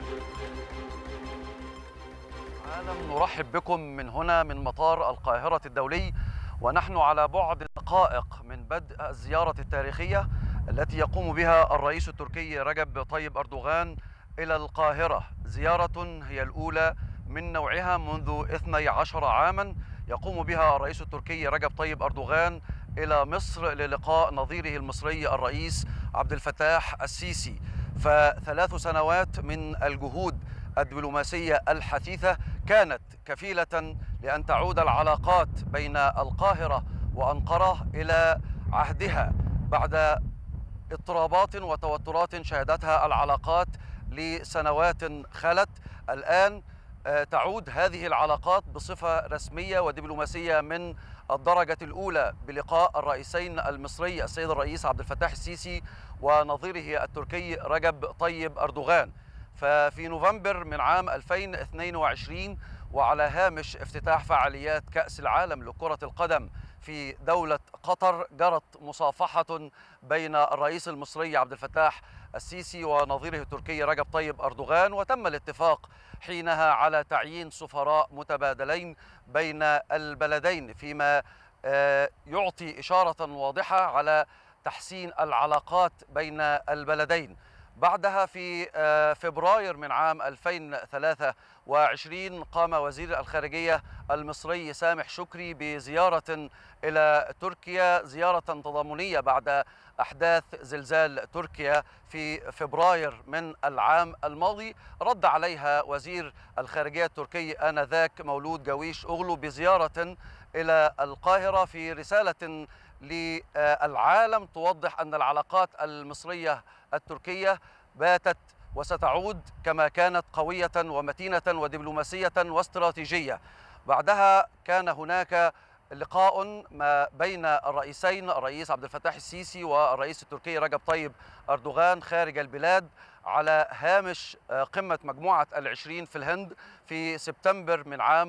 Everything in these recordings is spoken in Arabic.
أهلا، نرحب بكم من هنا من مطار القاهرة الدولي، ونحن على بعد دقائق من بدء الزيارة التاريخية التي يقوم بها الرئيس التركي رجب طيب أردوغان إلى القاهرة. زيارة هي الأولى من نوعها منذ 12 عاما يقوم بها الرئيس التركي رجب طيب أردوغان إلى مصر للقاء نظيره المصري الرئيس عبد الفتاح السيسي. فثلاث سنوات من الجهود الدبلوماسية الحثيثة كانت كفيلة لأن تعود العلاقات بين القاهرة وأنقرة إلى عهدها بعد اضطرابات وتوترات شهدتها العلاقات لسنوات خلت. الآن تعود هذه العلاقات بصفة رسمية ودبلوماسية من الدرجة الأولى بلقاء الرئيسين المصري السيد الرئيس عبد الفتاح السيسي ونظيره التركي رجب طيب أردوغان. ففي نوفمبر من عام 2022 وعلى هامش افتتاح فعاليات كأس العالم لكرة القدم في دولة قطر جرت مصافحة بين الرئيس المصري عبد الفتاح السيسي ونظيره التركي رجب طيب أردوغان، وتم الاتفاق حينها على تعيين سفراء متبادلين بين البلدين، فيما يعطي إشارة واضحة على تحسين العلاقات بين البلدين. بعدها في فبراير من عام 2023 قام وزير الخارجية المصري سامح شكري بزيارة إلى تركيا، زيارة تضامنية بعد أحداث زلزال تركيا في فبراير من العام الماضي. رد عليها وزير الخارجية التركي آنذاك مولود جاويش أوغلو بزيارة إلى القاهرة في رسالة للعالم توضح أن العلاقات المصرية التركية باتت وستعود كما كانت قوية ومتينة ودبلوماسية واستراتيجية. بعدها كان هناك لقاء ما بين الرئيسين، الرئيس عبد الفتاح السيسي والرئيس التركي رجب طيب أردوغان خارج البلاد على هامش قمة مجموعة العشرين في الهند في سبتمبر من عام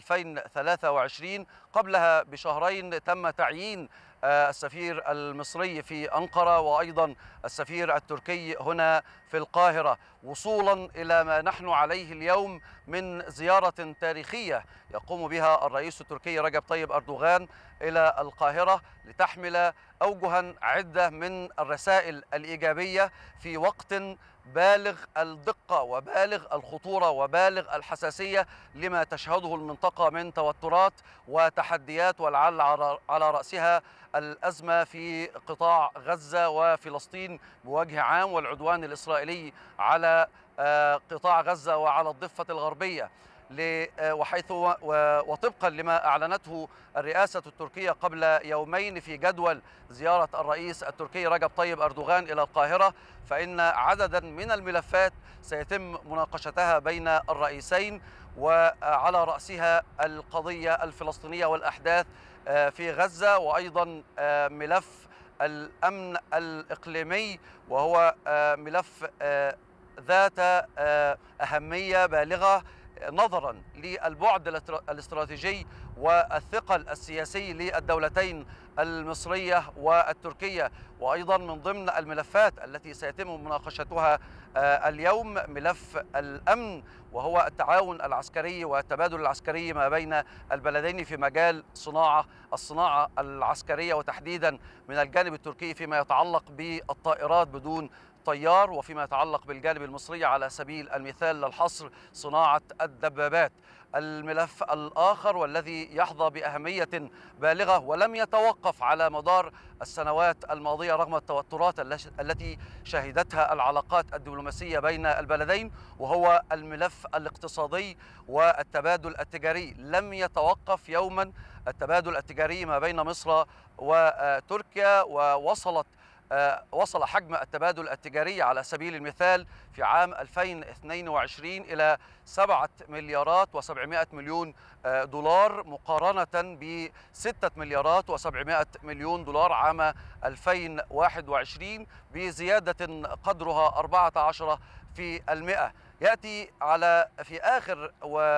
2023. قبلها بشهرين تم تعيين السفير المصري في أنقرة وأيضا السفير التركي هنا في القاهرة، وصولا إلى ما نحن عليه اليوم من زيارة تاريخية يقوم بها الرئيس التركي رجب طيب أردوغان إلى القاهرة لتحمل أوجها عدة من الرسائل الإيجابية في وقت بالغ الدقة وبالغ الخطورة وبالغ الحساسية لما تشهده المنطقة من توترات وتحديات، ولعل على رأسها الأزمة في قطاع غزة وفلسطين بوجه عام والعدوان الإسرائيلي على قطاع غزة وعلى الضفة الغربية. وحيث وطبقا لما أعلنته الرئاسة التركية قبل يومين في جدول زيارة الرئيس التركي رجب طيب أردوغان إلى القاهرة، فإن عددا من الملفات سيتم مناقشتها بين الرئيسين، وعلى رأسها القضية الفلسطينية والأحداث في غزة، وأيضا ملف الأمن الإقليمي وهو ملف ذات أهمية بالغة نظرا للبعد الاستراتيجي والثقل السياسي للدولتين المصرية والتركية. وأيضا من ضمن الملفات التي سيتم مناقشتها اليوم ملف الأمن، وهو التعاون العسكري والتبادل العسكري ما بين البلدين في مجال الصناعة العسكرية، وتحديدا من الجانب التركي فيما يتعلق بالطائرات بدون طيار، وفيما يتعلق بالجانب المصري على سبيل المثال للحصر صناعة الدبابات. الملف الآخر والذي يحظى بأهمية بالغة ولم يتوقف على مدار السنوات الماضية رغم التوترات التي شهدتها العلاقات الدبلوماسية بين البلدين، وهو الملف الاقتصادي والتبادل التجاري. لم يتوقف يوما التبادل التجاري ما بين مصر وتركيا، وصل حجم التبادل التجاري على سبيل المثال في عام 2022 إلى 7 مليارات و700 مليون دولار، مقارنة ب 6 مليارات و700 مليون دولار عام 2021، بزيادة قدرها 14%. يأتي في آخر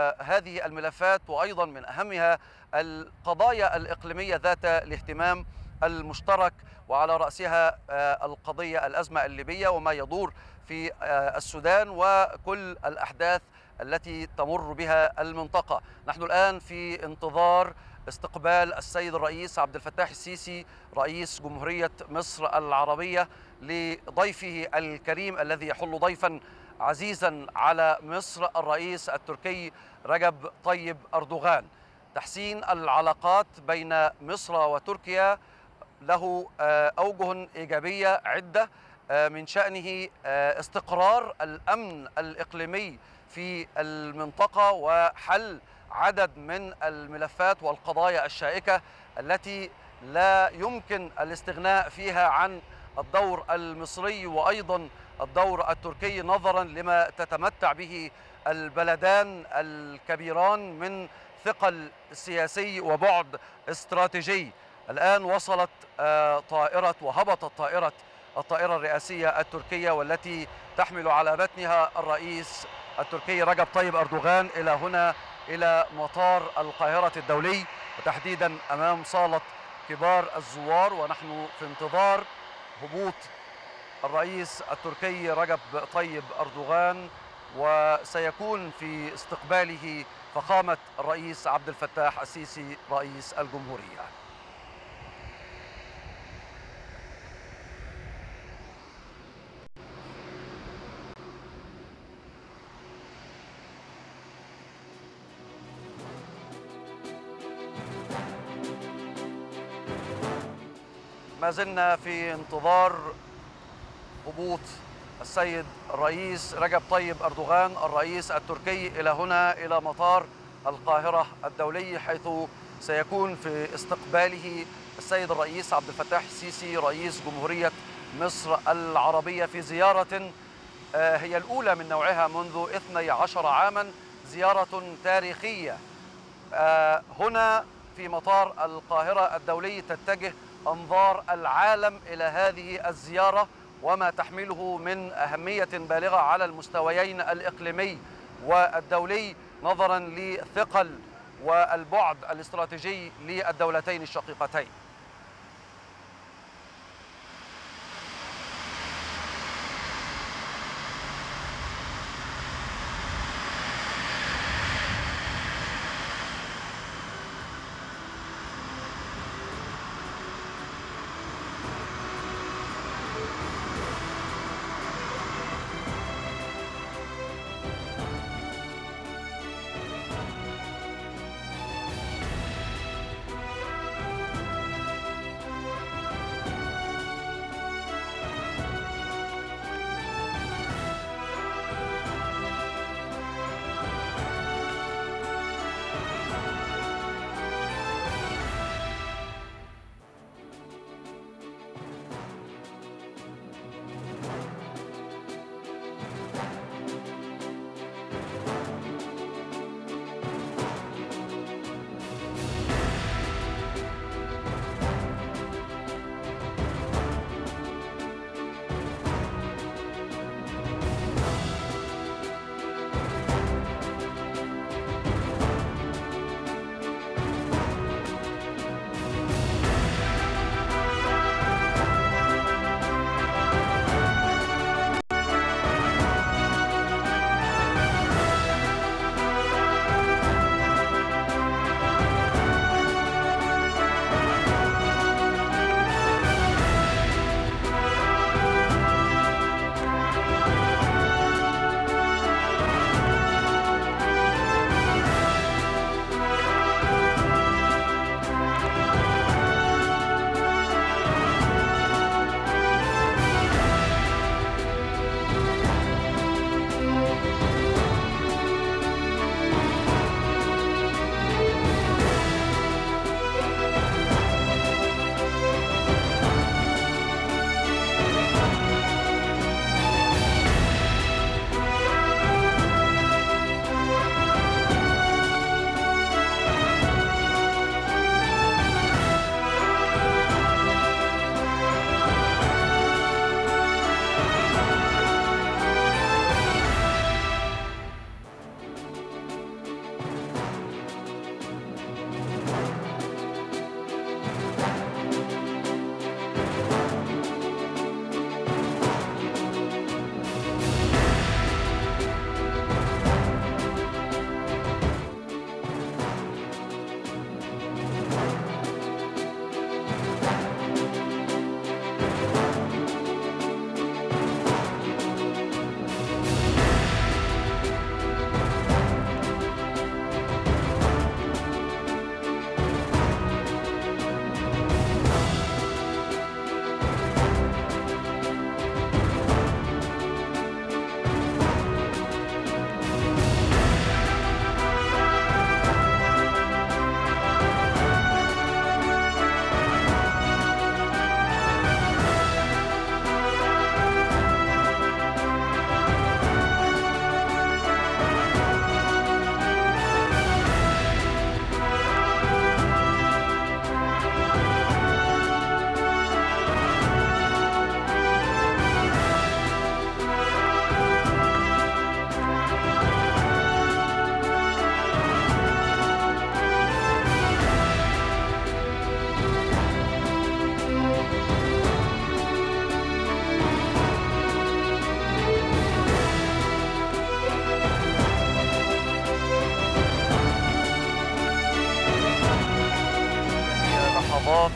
وهذه الملفات وأيضا من أهمها القضايا الإقليمية ذات الاهتمام المشترك، وعلى رأسها الأزمة الليبية وما يدور في السودان وكل الأحداث التي تمر بها المنطقة. نحن الآن في انتظار استقبال السيد الرئيس عبد الفتاح السيسي رئيس جمهورية مصر العربية لضيفه الكريم الذي يحل ضيفا عزيزا على مصر، الرئيس التركي رجب طيب أردوغان. تحسين العلاقات بين مصر وتركيا له أوجه إيجابية عدة، من شأنه استقرار الأمن الإقليمي في المنطقة وحل عدد من الملفات والقضايا الشائكة التي لا يمكن الاستغناء فيها عن الدور المصري وأيضا الدور التركي، نظرا لما تتمتع به البلدان الكبيران من ثقل سياسي وبعد استراتيجي. الآن وصلت وهبطت الطائرة الرئاسية التركية والتي تحمل على متنها الرئيس التركي رجب طيب أردوغان إلى هنا، إلى مطار القاهرة الدولي، وتحديدا أمام صالة كبار الزوار، ونحن في انتظار هبوط الرئيس التركي رجب طيب أردوغان، وسيكون في استقباله فخامة الرئيس عبد الفتاح السيسي رئيس الجمهورية. ما زلنا في انتظار هبوط السيد الرئيس رجب طيب أردوغان الرئيس التركي إلى هنا، إلى مطار القاهرة الدولي، حيث سيكون في استقباله السيد الرئيس عبد الفتاح السيسي رئيس جمهورية مصر العربية في زيارة هي الأولى من نوعها منذ 12 عاما، زيارة تاريخية. هنا في مطار القاهرة الدولي تتجه أنظار العالم إلى هذه الزيارة وما تحمله من أهمية بالغة على المستويين الإقليمي والدولي، نظرا لثقل والبعد الاستراتيجي للدولتين الشقيقتين.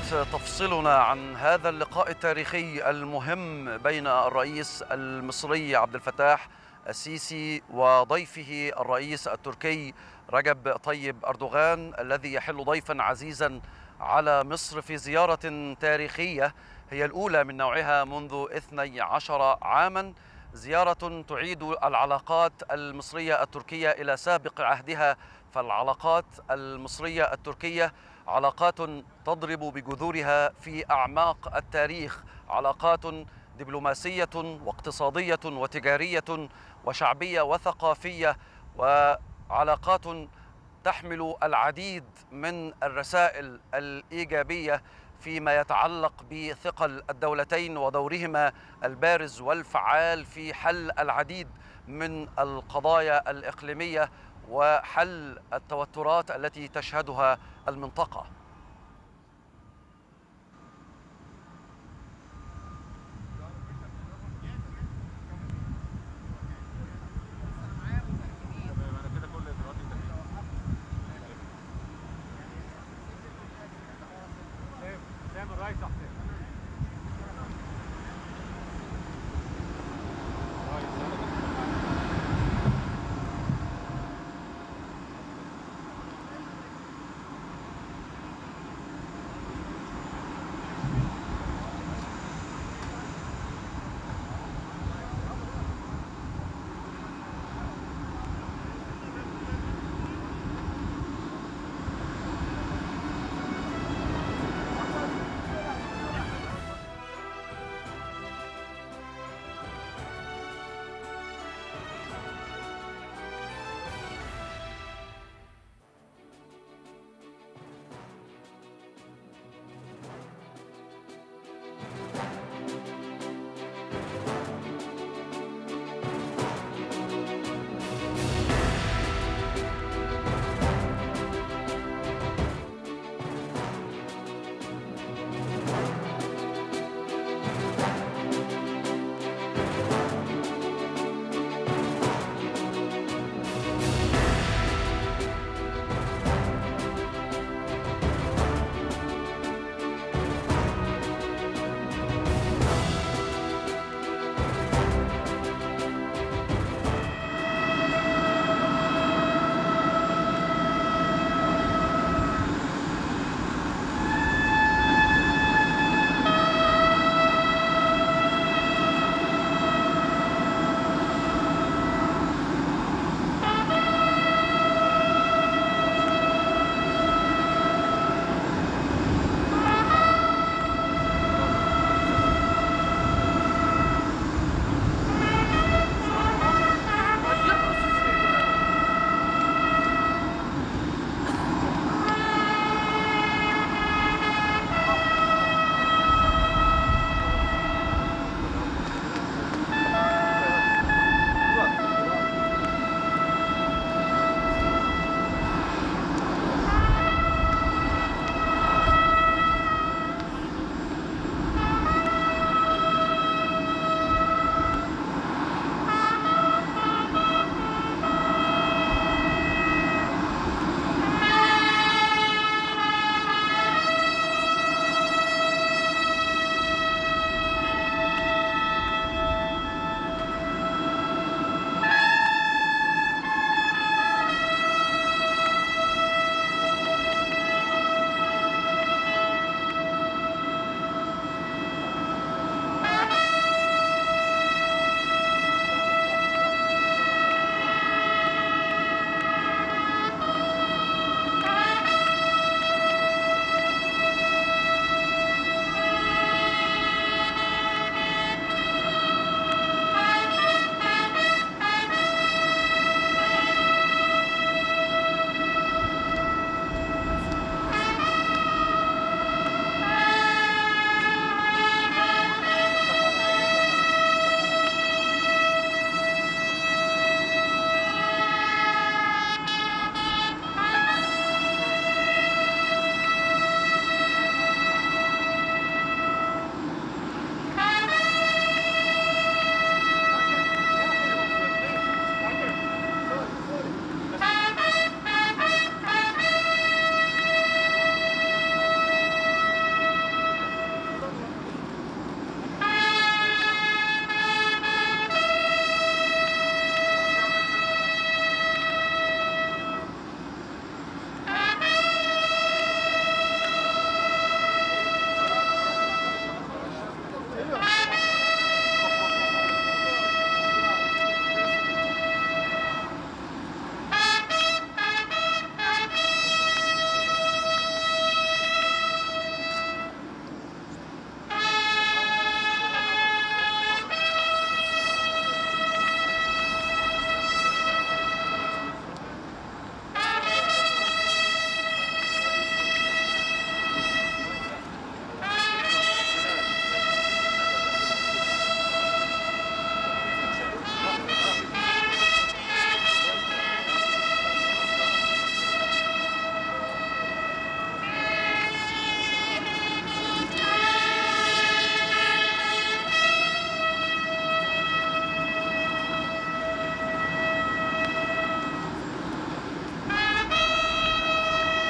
تفصلنا عن هذا اللقاء التاريخي المهم بين الرئيس المصري عبد الفتاح السيسي وضيفه الرئيس التركي رجب طيب أردوغان، الذي يحل ضيفا عزيزا على مصر في زيارة تاريخية هي الأولى من نوعها منذ 12 عاما، زيارة تعيد العلاقات المصرية التركية إلى سابق عهدها. فالعلاقات المصرية التركية علاقات تضرب بجذورها في أعماق التاريخ، علاقات دبلوماسية واقتصادية وتجارية وشعبية وثقافية، وعلاقات تحمل العديد من الرسائل الإيجابية فيما يتعلق بثقل الدولتين ودورهما البارز والفعال في حل العديد من القضايا الإقليمية وحل التوترات التي تشهدها المنطقة.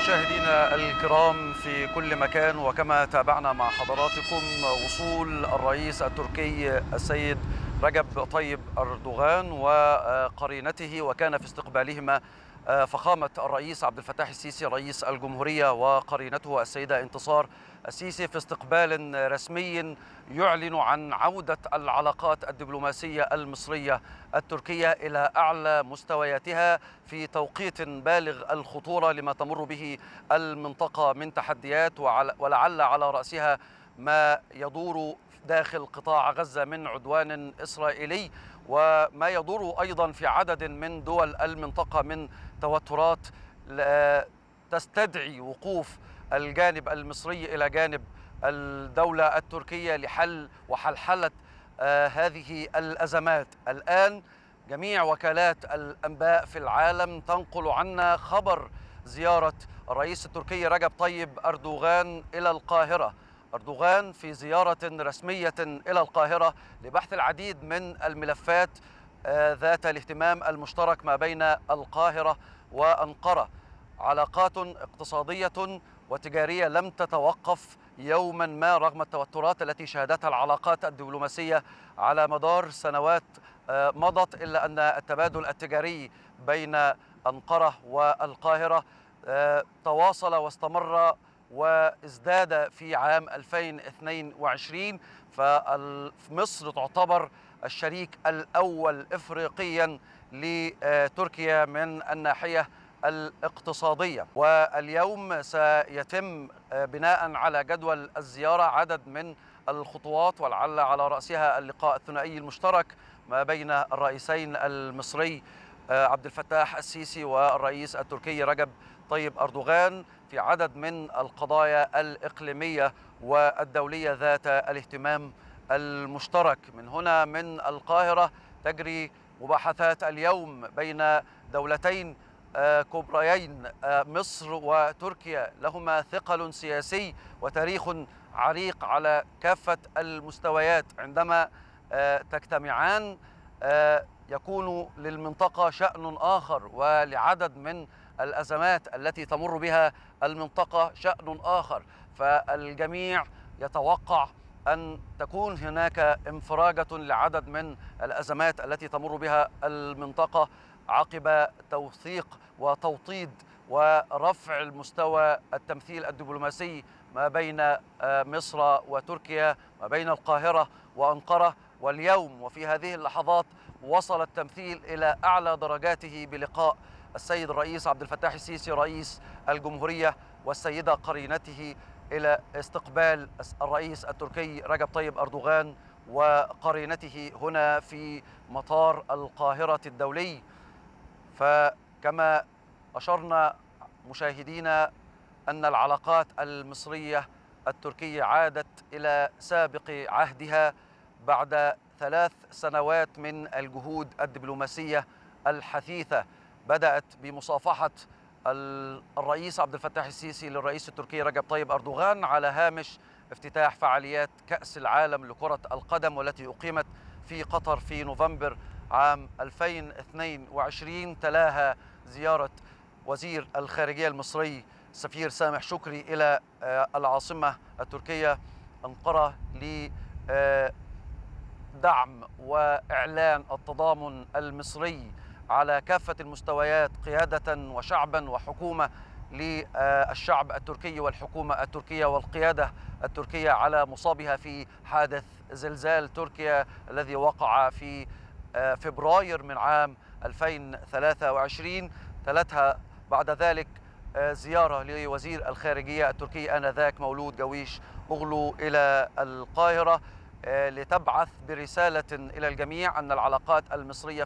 مشاهدينا الكرام في كل مكان، وكما تابعنا مع حضراتكم وصول الرئيس التركي السيد رجب طيب أردوغان وقرينته، وكان في استقبالهما فخامة الرئيس عبد الفتاح السيسي رئيس الجمهورية وقرينته السيدة انتصار السيسي، في استقبال رسمي يعلن عن عودة العلاقات الدبلوماسية المصرية التركية إلى أعلى مستوياتها في توقيت بالغ الخطورة لما تمر به المنطقة من تحديات، ولعل على رأسها ما يدور داخل قطاع غزة من عدوان إسرائيلي، وما يدور أيضا في عدد من دول المنطقة من توترات تستدعي وقوف الجانب المصري إلى جانب الدولة التركية لحل وحلحلة هذه الأزمات. الآن جميع وكالات الأنباء في العالم تنقل عنا خبر زيارة الرئيس التركي رجب طيب أردوغان إلى القاهرة. أردوغان في زيارة رسمية إلى القاهرة لبحث العديد من الملفات ذات الاهتمام المشترك ما بين القاهرة وأنقرة، علاقات اقتصادية وتجارية لم تتوقف يوما ما رغم التوترات التي شهدتها العلاقات الدبلوماسية على مدار سنوات مضت، إلا أن التبادل التجاري بين أنقرة والقاهرة تواصل واستمر وازداد في عام 2022. فمصر تعتبر الشريك الأول إفريقيا لتركيا من الناحية الاقتصادية. واليوم سيتم بناء على جدول الزيارة عدد من الخطوات، ولعل على رأسها اللقاء الثنائي المشترك ما بين الرئيسين المصري عبد الفتاح السيسي والرئيس التركي رجب طيب أردوغان في عدد من القضايا الإقليمية والدولية ذات الاهتمام المشترك. من هنا من القاهرة تجري مباحثات اليوم بين دولتين كبريين، مصر وتركيا، لهما ثقل سياسي وتاريخ عريق على كافة المستويات. عندما تجتمعان يكون للمنطقة شأن آخر، ولعدد من الأزمات التي تمر بها المنطقة شأن آخر. فالجميع يتوقع أن تكون هناك انفراجة لعدد من الأزمات التي تمر بها المنطقة عقب توثيق وتوطيد ورفع المستوى التمثيل الدبلوماسي ما بين مصر وتركيا، ما بين القاهرة وأنقرة. واليوم وفي هذه اللحظات وصل التمثيل إلى أعلى درجاته بلقاء السيد الرئيس عبد الفتاح السيسي رئيس الجمهورية والسيدة قرينته إلى استقبال الرئيس التركي رجب طيب أردوغان وقرينته هنا في مطار القاهرة الدولي. فكما أشرنا مشاهدينا أن العلاقات المصرية التركية عادت إلى سابق عهدها بعد 3 سنوات من الجهود الدبلوماسية الحثيثة، بدأت بمصافحة الرئيس عبد الفتاح السيسي للرئيس التركي رجب طيب أردوغان على هامش افتتاح فعاليات كأس العالم لكرة القدم، والتي أقيمت في قطر في نوفمبر عام 2022. تلاها زيارة وزير الخارجية المصري السفير سامح شكري إلى العاصمة التركية أنقرة لدعم وإعلان التضامن المصري على كافة المستويات قيادة وشعبا وحكومة للشعب التركي والحكومة التركية والقيادة التركية على مصابها في حادث زلزال تركيا الذي وقع في فبراير من عام 2023. تلتها بعد ذلك زيارة لوزير الخارجية التركي آنذاك مولود جويش أوغلو إلى القاهرة لتبعث برسالة إلى الجميع أن العلاقات المصرية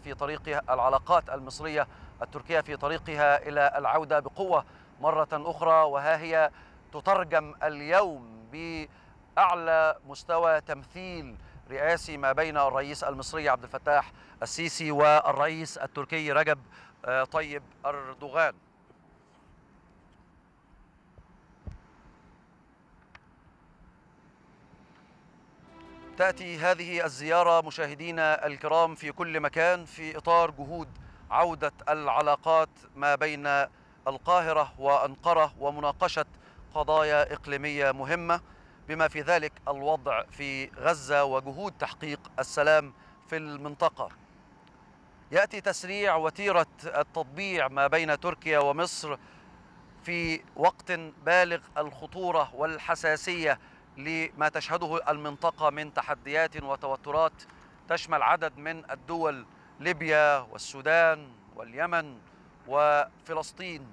التركية في طريقها إلى العودة بقوة مرة أخرى. وها هي تترجم اليوم بأعلى مستوى تمثيل رئاسي ما بين الرئيس المصري عبد الفتاح السيسي والرئيس التركي رجب طيب أردوغان. تأتي هذه الزيارة مشاهدينا الكرام في كل مكان في إطار جهود عودة العلاقات ما بين القاهرة وأنقرة ومناقشة قضايا إقليمية مهمة، بما في ذلك الوضع في غزة وجهود تحقيق السلام في المنطقة. يأتي تسريع وتيرة التطبيع ما بين تركيا ومصر في وقت بالغ الخطورة والحساسية لما تشهده المنطقة من تحديات وتوترات تشمل عدد من الدول: ليبيا والسودان واليمن وفلسطين.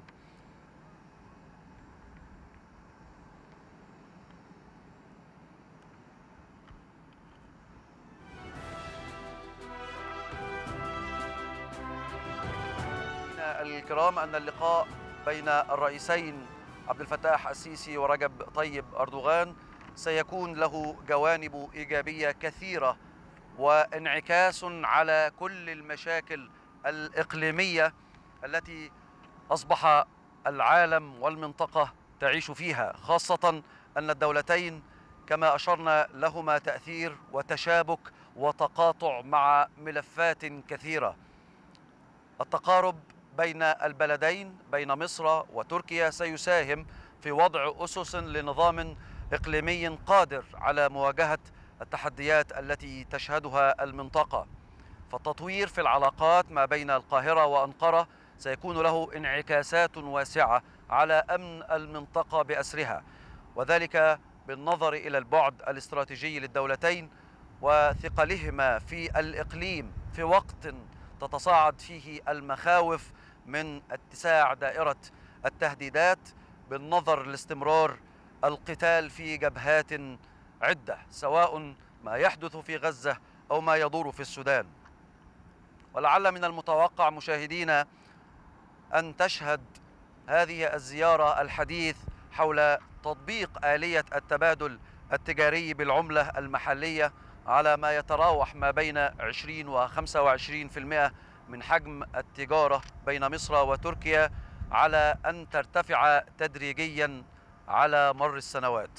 الكرام، أن اللقاء بين الرئيسين عبد الفتاح السيسي ورجب طيب أردوغان سيكون له جوانب إيجابية كثيرة وانعكاس على كل المشاكل الإقليمية التي أصبح العالم والمنطقة تعيش فيها، خاصة أن الدولتين كما أشرنا لهما تأثير وتشابك وتقاطع مع ملفات كثيرة. التقارب بين البلدين بين مصر وتركيا سيساهم في وضع أسس لنظام إقليمي قادر على مواجهة التحديات التي تشهدها المنطقة. فالتطوير في العلاقات ما بين القاهرة وأنقرة سيكون له انعكاسات واسعة على أمن المنطقة بأسرها، وذلك بالنظر إلى البعد الاستراتيجي للدولتين وثقلهما في الإقليم في وقت تتصاعد فيه المخاوف من اتساع دائرة التهديدات، بالنظر لاستمرار القتال في جبهات عدة، سواء ما يحدث في غزة أو ما يدور في السودان. ولعل من المتوقع مشاهدينا أن تشهد هذه الزيارة الحديث حول تطبيق آلية التبادل التجاري بالعملة المحلية على ما يتراوح ما بين 20 و 25% من حجم التجارة بين مصر وتركيا، على أن ترتفع تدريجيا على مر السنوات.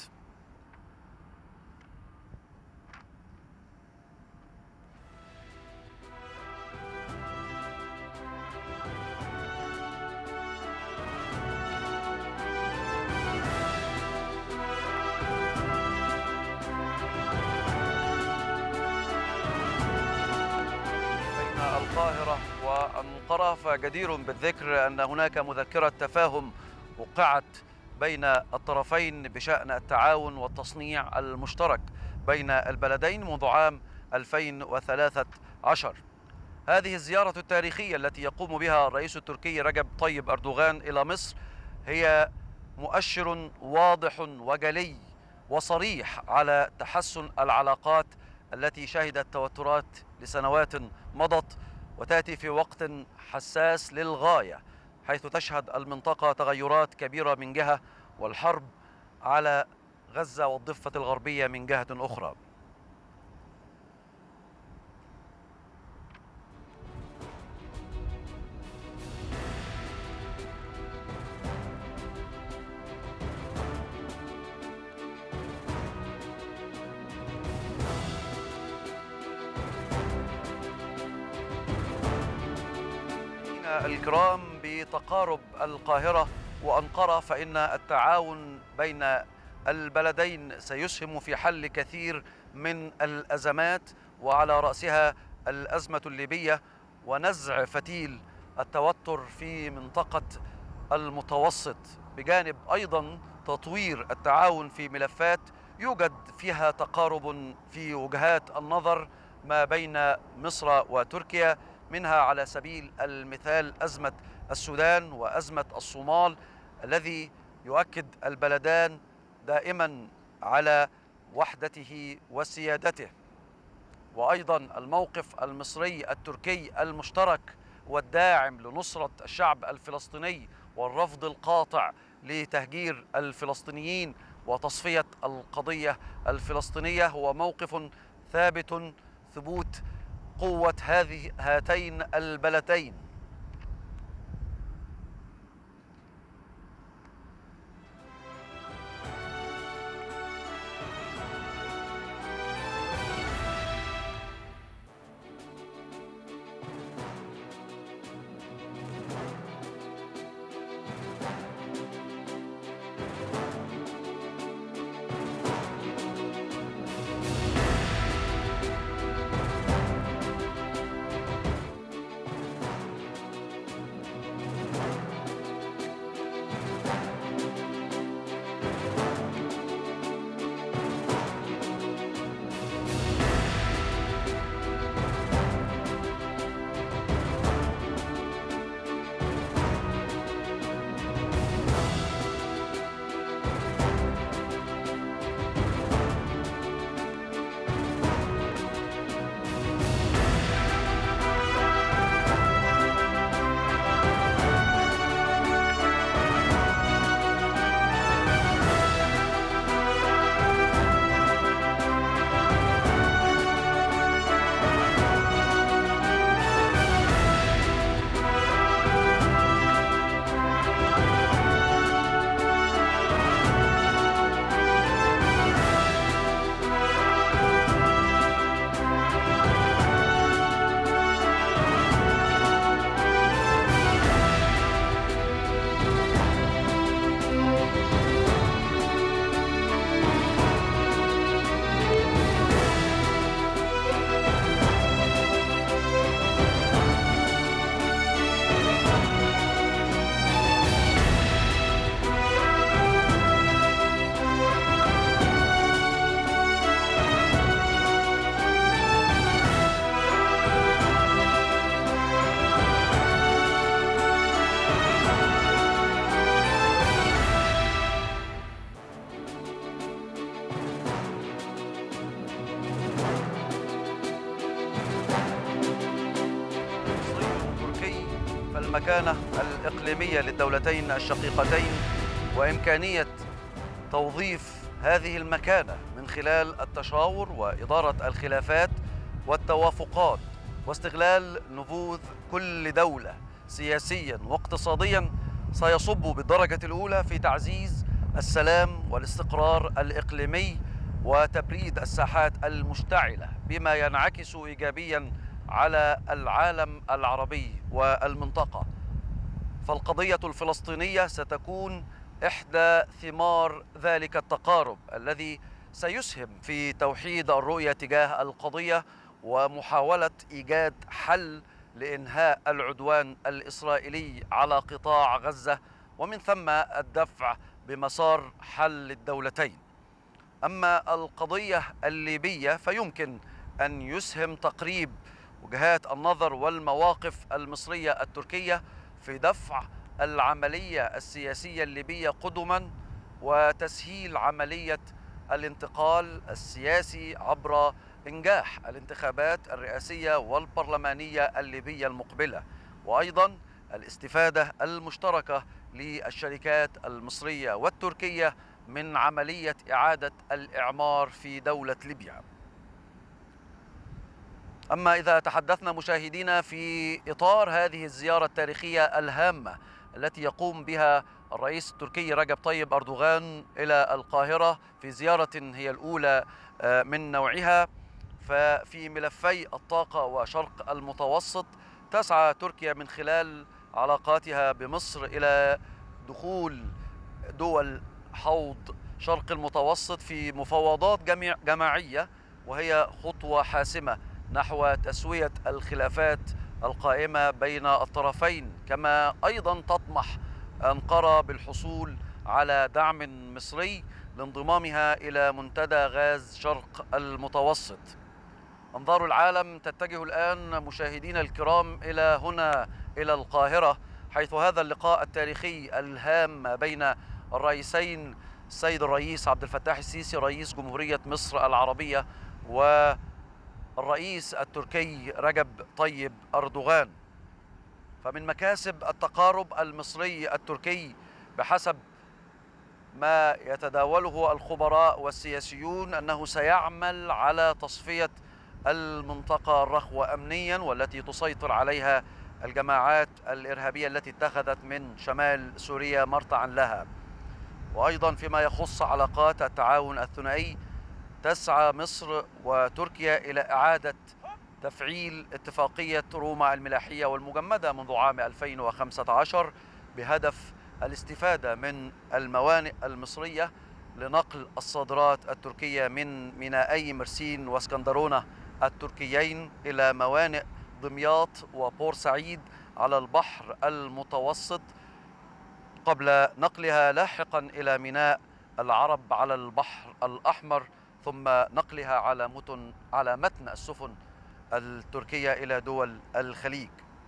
القاهرة وأنقرة، فجدير بالذكر أن هناك مذكرة تفاهم وقعت بين الطرفين بشأن التعاون والتصنيع المشترك بين البلدين منذ عام 2013. هذه الزيارة التاريخية التي يقوم بها الرئيس التركي رجب طيب أردوغان إلى مصر هي مؤشر واضح وجلي وصريح على تحسن العلاقات التي شهدت توترات لسنوات مضت، وتأتي في وقت حساس للغاية، حيث تشهد المنطقة تغيرات كبيرة من جهة، والحرب على غزة والضفة الغربية من جهة أخرى. الكرام، بتقارب القاهرة وأنقرة فإن التعاون بين البلدين سيسهم في حل كثير من الأزمات، وعلى رأسها الأزمة الليبية ونزع فتيل التوتر في منطقة المتوسط، بجانب أيضا تطوير التعاون في ملفات يوجد فيها تقارب في وجهات النظر ما بين مصر وتركيا، منها على سبيل المثال أزمة السودان وأزمة الصومال، الذي يؤكد البلدان دائما على وحدته وسيادته. وأيضا الموقف المصري التركي المشترك والداعم لنصرة الشعب الفلسطيني والرفض القاطع لتهجير الفلسطينيين وتصفية القضية الفلسطينية هو موقف ثابت، ثبوت قوة هاتين البلدين. المكانة الإقليمية للدولتين الشقيقتين وإمكانية توظيف هذه المكانة من خلال التشاور وإدارة الخلافات والتوافقات واستغلال نفوذ كل دولة سياسيا واقتصاديا سيصب بالدرجة الأولى في تعزيز السلام والاستقرار الإقليمي وتبريد الساحات المشتعلة بما ينعكس إيجابيا على العالم العربي والمنطقة. فالقضية الفلسطينية ستكون إحدى ثمار ذلك التقارب الذي سيسهم في توحيد الرؤية تجاه القضية ومحاولة إيجاد حل لإنهاء العدوان الإسرائيلي على قطاع غزة ومن ثم الدفع بمسار حل الدولتين. أما القضية الليبية فيمكن أن يسهم تقريب وجهات النظر والمواقف المصرية التركية في دفع العملية السياسية الليبية قدما وتسهيل عملية الانتقال السياسي عبر إنجاح الانتخابات الرئاسية والبرلمانية الليبية المقبلة، وأيضا الاستفادة المشتركة للشركات المصرية والتركية من عملية إعادة الإعمار في دولة ليبيا. أما إذا تحدثنا مشاهدينا في إطار هذه الزيارة التاريخية الهامة التي يقوم بها الرئيس التركي رجب طيب أردوغان إلى القاهرة في زيارة هي الأولى من نوعها، ففي ملفي الطاقة وشرق المتوسط تسعى تركيا من خلال علاقاتها بمصر إلى دخول دول حوض شرق المتوسط في مفاوضات جماعية، وهي خطوة حاسمة نحو تسوية الخلافات القائمة بين الطرفين، كما أيضا تطمح أنقرة بالحصول على دعم مصري لانضمامها إلى منتدى غاز شرق المتوسط. أنظار العالم تتجه الآن مشاهدينا الكرام إلى هنا إلى القاهرة، حيث هذا اللقاء التاريخي الهام بين الرئيسين السيد الرئيس عبد الفتاح السيسي رئيس جمهورية مصر العربية والرئيس التركي رجب طيب أردوغان. فمن مكاسب التقارب المصري التركي بحسب ما يتداوله الخبراء والسياسيون أنه سيعمل على تصفية المنطقة الرخوة أمنيا والتي تسيطر عليها الجماعات الإرهابية التي اتخذت من شمال سوريا مرتعا لها. وأيضا فيما يخص علاقات التعاون الثنائي تسعى مصر وتركيا إلى إعادة تفعيل اتفاقية روما الملاحية والمجمدة منذ عام 2015 بهدف الاستفادة من الموانئ المصرية لنقل الصادرات التركية من مينائي مرسين واسكندرونة التركيين إلى موانئ دمياط وبورسعيد على البحر المتوسط قبل نقلها لاحقا إلى ميناء العرب على البحر الأحمر ثم نقلها على متن السفن التركية إلى دول الخليج.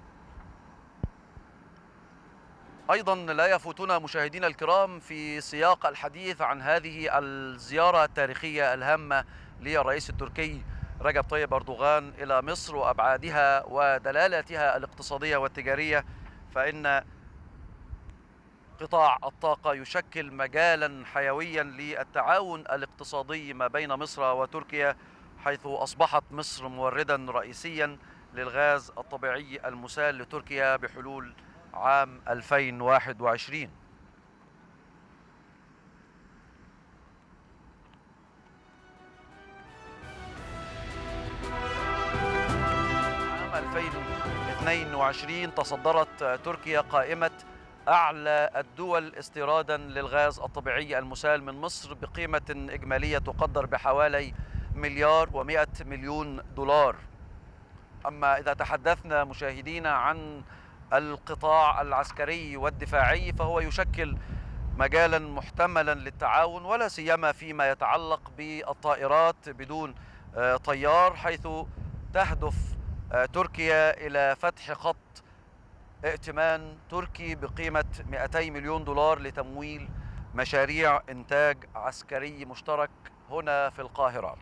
أيضا لا يفوتنا مشاهدينا الكرام في سياق الحديث عن هذه الزيارة التاريخية الهامة للرئيس التركي رجب طيب أردوغان إلى مصر وأبعادها ودلالاتها الاقتصادية والتجارية، فإن قطاع الطاقة يشكل مجالا حيويا للتعاون الاقتصادي ما بين مصر وتركيا، حيث أصبحت مصر موردا رئيسيا للغاز الطبيعي المسال لتركيا بحلول عام 2021. عام 2022 تصدرت تركيا قائمة أعلى الدول استيرادا للغاز الطبيعي المسال من مصر بقيمة إجمالية تقدر بحوالي $1,100,000,000. أما إذا تحدثنا مشاهدينا عن القطاع العسكري والدفاعي فهو يشكل مجالا محتملا للتعاون، ولا سيما فيما يتعلق بالطائرات بدون طيار، حيث تهدف تركيا إلى فتح خط ائتمان تركي بقيمة $200,000,000 لتمويل مشاريع إنتاج عسكري مشترك هنا في القاهرة.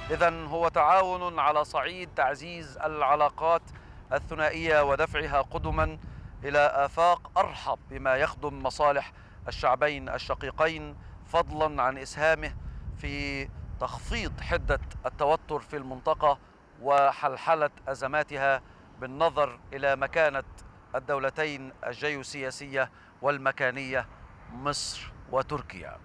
إذن هو تعاون على صعيد تعزيز العلاقات الثنائية ودفعها قدما إلى آفاق أرحب بما يخدم مصالح الشعبين الشقيقين، فضلا عن إسهامه في تخفيض حدة التوتر في المنطقة وحلحلة أزماتها بالنظر إلى مكانة الدولتين الجيوسياسية والمكانية مصر وتركيا.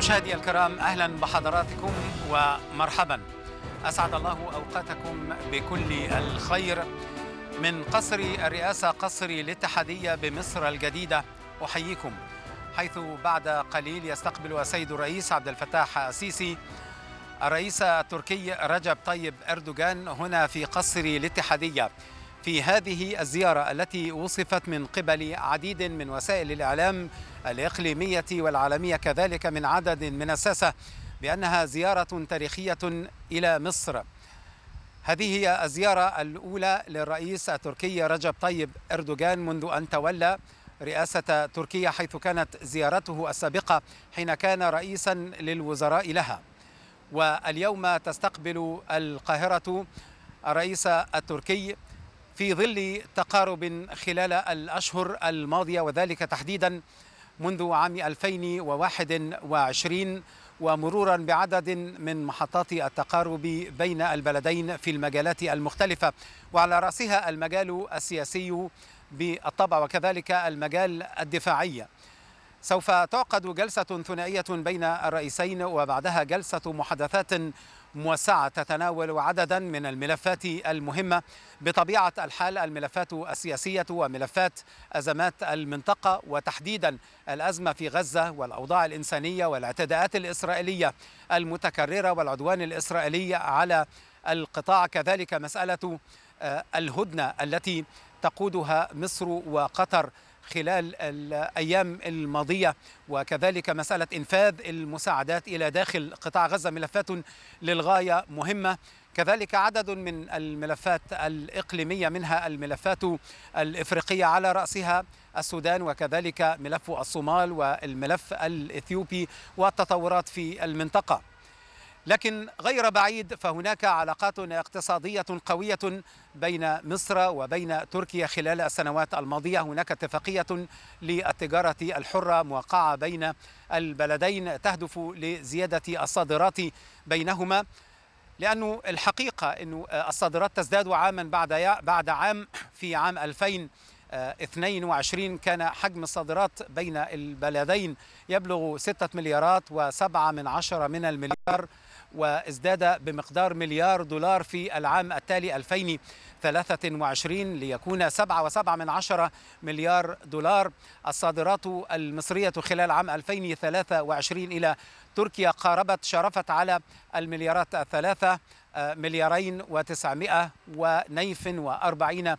مشاهدي الكرام، أهلا بحضراتكم ومرحبا. أسعد الله أوقاتكم بكل الخير من قصر الرئاسة، قصر الاتحادية بمصر الجديدة. أحييكم حيث بعد قليل يستقبل السيد الرئيس عبد الفتاح السيسي الرئيس التركي رجب طيب أردوغان هنا في قصر الاتحادية في هذه الزيارة التي وصفت من قبل عديد من وسائل الإعلام الإقليمية والعالمية كذلك من عدد من الساسة بأنها زيارة تاريخية إلى مصر. هذه هي الزيارة الأولى للرئيس التركي رجب طيب أردوغان منذ أن تولى رئاسة تركيا، حيث كانت زيارته السابقة حين كان رئيسا للوزراء لها. واليوم تستقبل القاهرة الرئيس التركي في ظل تقارب خلال الأشهر الماضية، وذلك تحديدا منذ عام 2021 ومرورا بعدد من محطات التقارب بين البلدين في المجالات المختلفة، وعلى رأسها المجال السياسي بالطبع وكذلك المجال الدفاعي. سوف تعقد جلسة ثنائية بين الرئيسين وبعدها جلسة محادثات موسعة تتناول عددا من الملفات المهمة بطبيعة الحال، الملفات السياسية وملفات أزمات المنطقة، وتحديدا الأزمة في غزة والأوضاع الإنسانية والاعتداءات الإسرائيلية المتكررة والعدوان الإسرائيلي على القطاع، كذلك مسألة الهدنة التي تقودها مصر وقطر خلال الأيام الماضية، وكذلك مسألة إنفاذ المساعدات إلى داخل قطاع غزة، ملفات للغاية مهمة. كذلك عدد من الملفات الإقليمية منها الملفات الإفريقية على رأسها السودان وكذلك ملف الصومال والملف الإثيوبي والتطورات في المنطقة. لكن غير بعيد فهناك علاقات اقتصادية قوية بين مصر وبين تركيا خلال السنوات الماضية. هناك اتفاقية للتجارة الحرة موقعة بين البلدين تهدف لزيادة الصادرات بينهما، لأنه الحقيقة أن الصادرات تزداد عاما بعد عام. في عام 2022 كان حجم الصادرات بين البلدين يبلغ 6 مليارات و7 من المليار، وازداد بمقدار مليار دولار في العام التالي 2023 ليكون 7.7 مليار دولار. الصادرات المصرية خلال عام 2023 إلى تركيا شرفت على المليارات 3 مليارين و940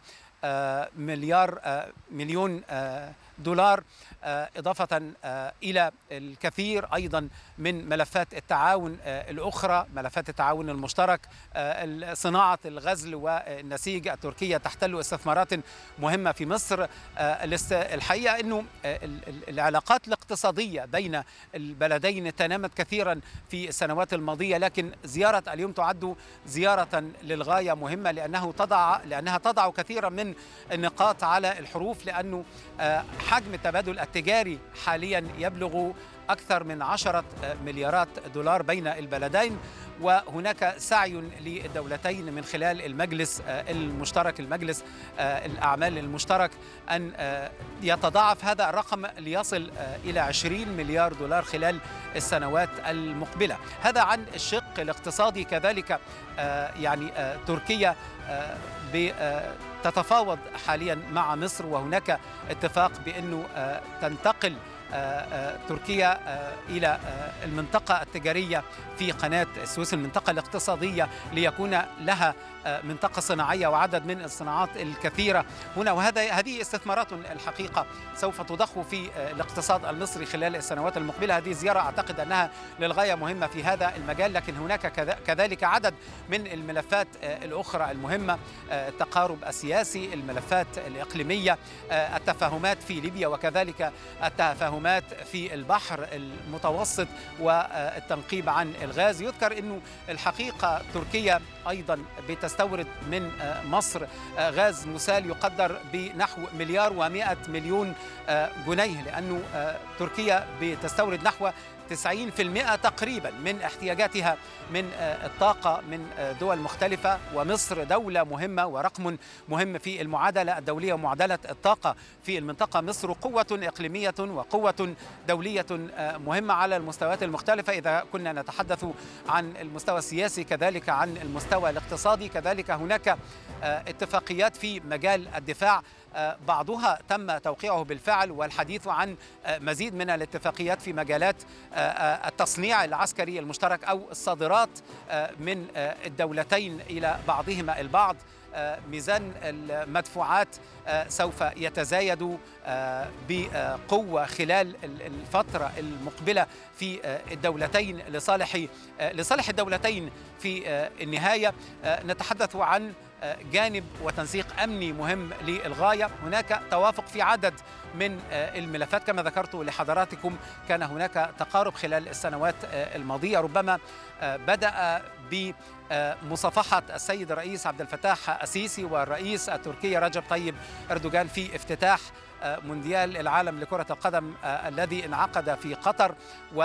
مليون دولار، إضافة إلى الكثير أيضا من ملفات التعاون الأخرى، ملفات التعاون المشترك، صناعة الغزل والنسيج. التركية تحتل استثمارات مهمة في مصر. الحقيقة أنه العلاقات الاقتصادية بين البلدين تنامت كثيرا في السنوات الماضية، لكن زيارة اليوم تعد زيارة للغاية مهمة لأنها تضع كثيرا من النقاط على الحروف، لأنه حجم التبادل التجاري حاليا يبلغ أكثر من 10 مليارات دولار بين البلدين، وهناك سعي للدولتين من خلال المجلس المشترك، المجلس الأعمال المشترك، أن يتضاعف هذا الرقم ليصل إلى 20 مليار دولار خلال السنوات المقبلة. هذا عن الشق الاقتصادي. كذلك تركيا تتفاوض حاليا مع مصر، وهناك اتفاق بأنه تنتقل تركيا إلى المنطقة التجارية في قناة السويس، المنطقة الاقتصادية، ليكون لها منطقة صناعية وعدد من الصناعات الكثيرة هنا. هذه استثمارات الحقيقة سوف تضخ في الاقتصاد المصري خلال السنوات المقبلة. هذه الزيارة أعتقد أنها للغاية مهمة في هذا المجال، لكن هناك كذلك عدد من الملفات الأخرى المهمة، التقارب السياسي، الملفات الإقليمية، التفاهمات في ليبيا، وكذلك التفاهمات في البحر المتوسط والتنقيب عن الغاز. يذكر أنه الحقيقة تركيا أيضا بتستورد من مصر غاز مسال يقدر بنحو 1,100 مليون جنيه، لأنه تركيا بتستورد نحو 90% تقريبا من احتياجاتها من الطاقة من دول مختلفة، ومصر دولة مهمة ورقم مهم في المعادلة الدولية ومعادلة الطاقة في المنطقة. مصر قوة إقليمية وقوة دولية مهمة على المستويات المختلفة، إذا كنا نتحدث عن المستوى السياسي كذلك عن المستوى الاقتصادي، كذلك هناك اتفاقيات في مجال الدفاع بعضها تم توقيعه بالفعل، والحديث عن مزيد من الاتفاقيات في مجالات التصنيع العسكري المشترك أو الصادرات من الدولتين إلى بعضهما البعض. ميزان المدفوعات سوف يتزايد بقوة خلال الفترة المقبلة في الدولتين لصالح الدولتين. في النهاية نتحدث عن جانب وتنسيق أمني مهم للغاية. هناك توافق في عدد من الملفات كما ذكرت لحضراتكم، كان هناك تقارب خلال السنوات الماضية. ربما بدأ بمصافحة السيد الرئيس عبد الفتاح السيسي والرئيس التركي رجب طيب أردوغان في افتتاح مونديال العالم لكرة القدم الذي انعقد في قطر،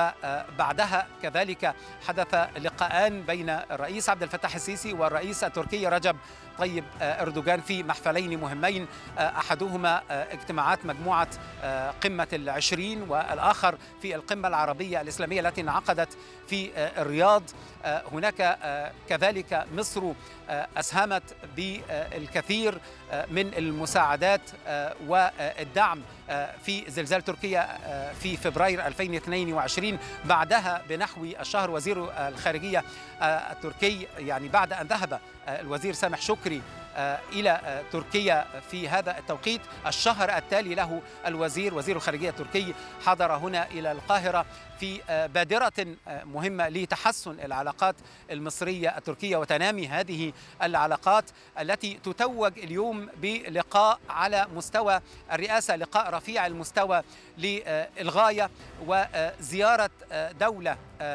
وبعدها كذلك حدث لقاءان بين الرئيس عبد الفتاح السيسي والرئيس التركي رجب طيب أردوغان في محفلين مهمين، أحدهما اجتماعات مجموعة قمة ال20، والآخر في القمة العربية الإسلامية التي انعقدت في الرياض. هناك كذلك مصر أسهمت بالكثير من المساعدات والدعم في زلزال تركيا في فبراير 2022. بعدها بنحو الشهر وزير الخارجية التركي، يعني بعد أن ذهب الوزير سامح شكري إلى تركيا في هذا التوقيت، الشهر التالي له وزير الخارجية التركي حضر هنا إلى القاهرة في بادرة مهمة لتحسن العلاقات المصرية التركية وتنامي هذه العلاقات، التي تتوج اليوم بلقاء على مستوى الرئاسة، لقاء رفيع المستوى للغاية، وزيارة دولة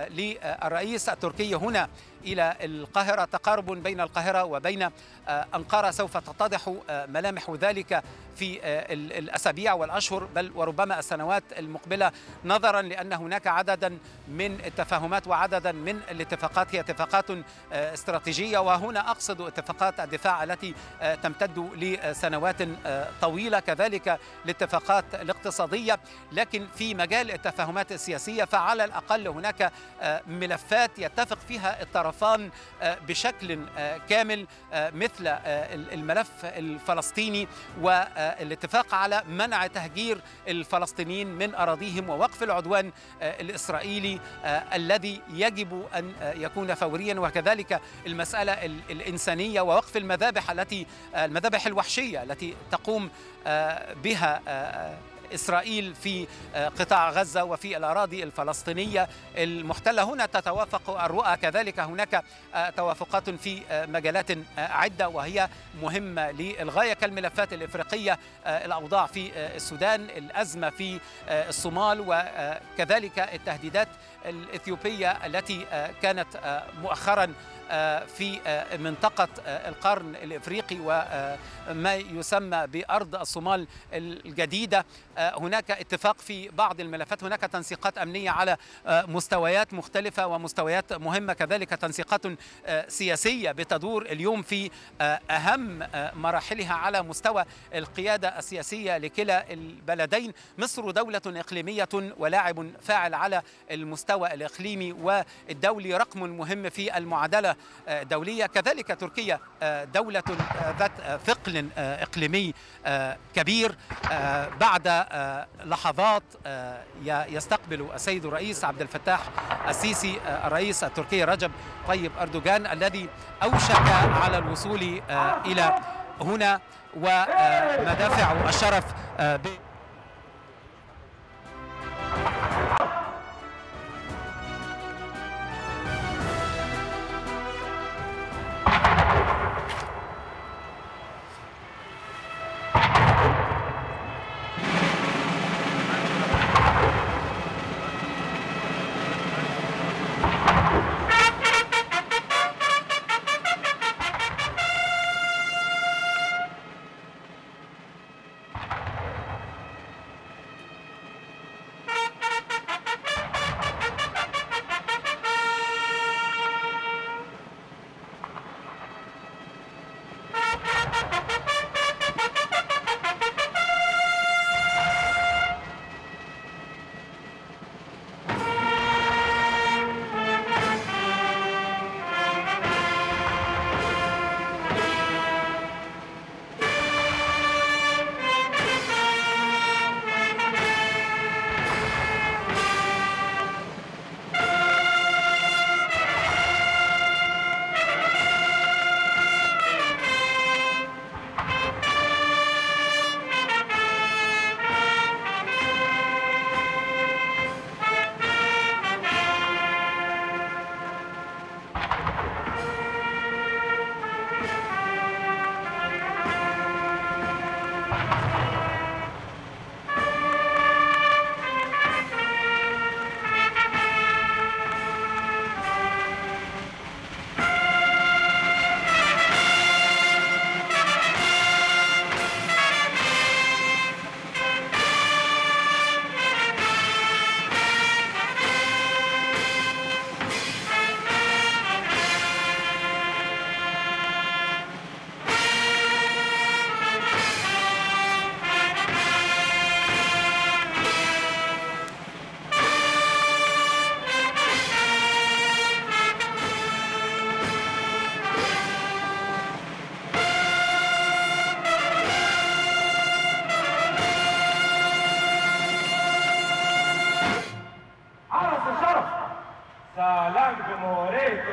للرئيس التركي هنا إلى القاهرة. تقارب بين القاهرة وبين أنقرة سوف تتضح ملامح ذلك في الأسابيع والأشهر بل وربما السنوات المقبلة، نظرا لأن هناك عددا من التفاهمات وعددا من الاتفاقات هي اتفاقات استراتيجية، وهنا أقصد اتفاقات الدفاع التي تمتد لسنوات طويلة، كذلك الاتفاقات الاقتصادية. لكن في مجال التفاهمات السياسية فعلى الأقل هناك ملفات يتفق فيها الطرفان بشكل كامل، مثل الملف الفلسطيني والاتفاق على منع تهجير الفلسطينيين من أراضيهم ووقف العدوان الإسرائيلي الذي يجب أن يكون فوريا، وكذلك المسألة الإنسانية ووقف المذابح الوحشية التي تقوم بها إسرائيل في قطاع غزة وفي الأراضي الفلسطينية المحتلة. هنا تتوافق الرؤى، كذلك هناك توافقات في مجالات عدة وهي مهمة للغاية، كالملفات الإفريقية، الأوضاع في السودان، الأزمة في الصومال، وكذلك التهديدات الإثيوبية التي كانت مؤخرا في منطقة القرن الإفريقي وما يسمى بأرض الصومال الجديدة. هناك اتفاق في بعض الملفات، هناك تنسيقات أمنية على مستويات مختلفة ومستويات مهمة، كذلك تنسيقات سياسية بتدور اليوم في أهم مراحلها على مستوى القيادة السياسية لكلا البلدين. مصر دولة إقليمية ولاعب فاعل على المستوى الإقليمي والدولي، رقم مهم في المعادلة الدولية. كذلك تركيا دولة ذات ثقل إقليمي كبير. بعد لحظات يستقبل السيد الرئيس عبد الفتاح السيسي الرئيس التركي رجب طيب أردوغان الذي أوشك على الوصول إلى هنا، ومدافع الشرف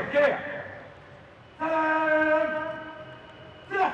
تركيا. سلام. سلاح.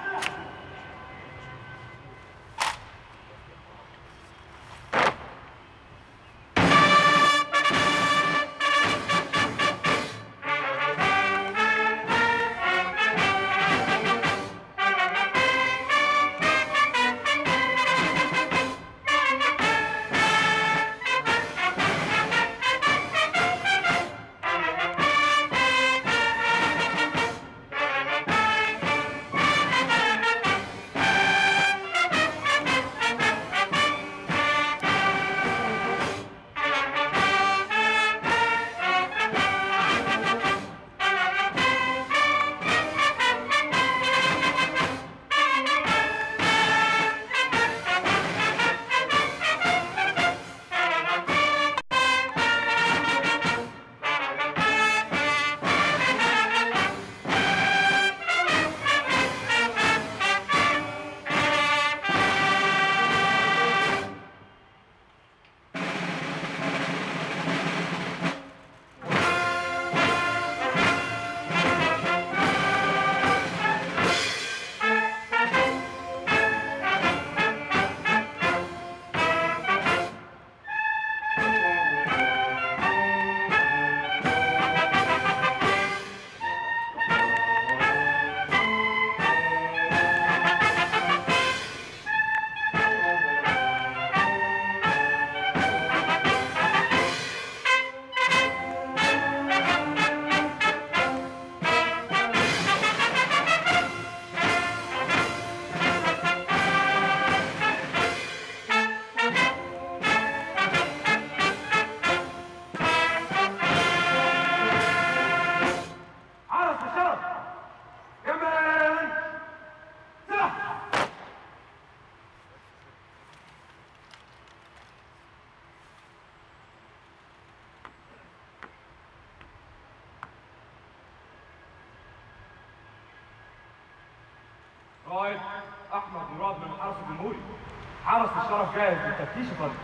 قائد احمد مراد من الحرس الجمهوري. حرس الشرف جاهز للتفتيش يا فندم.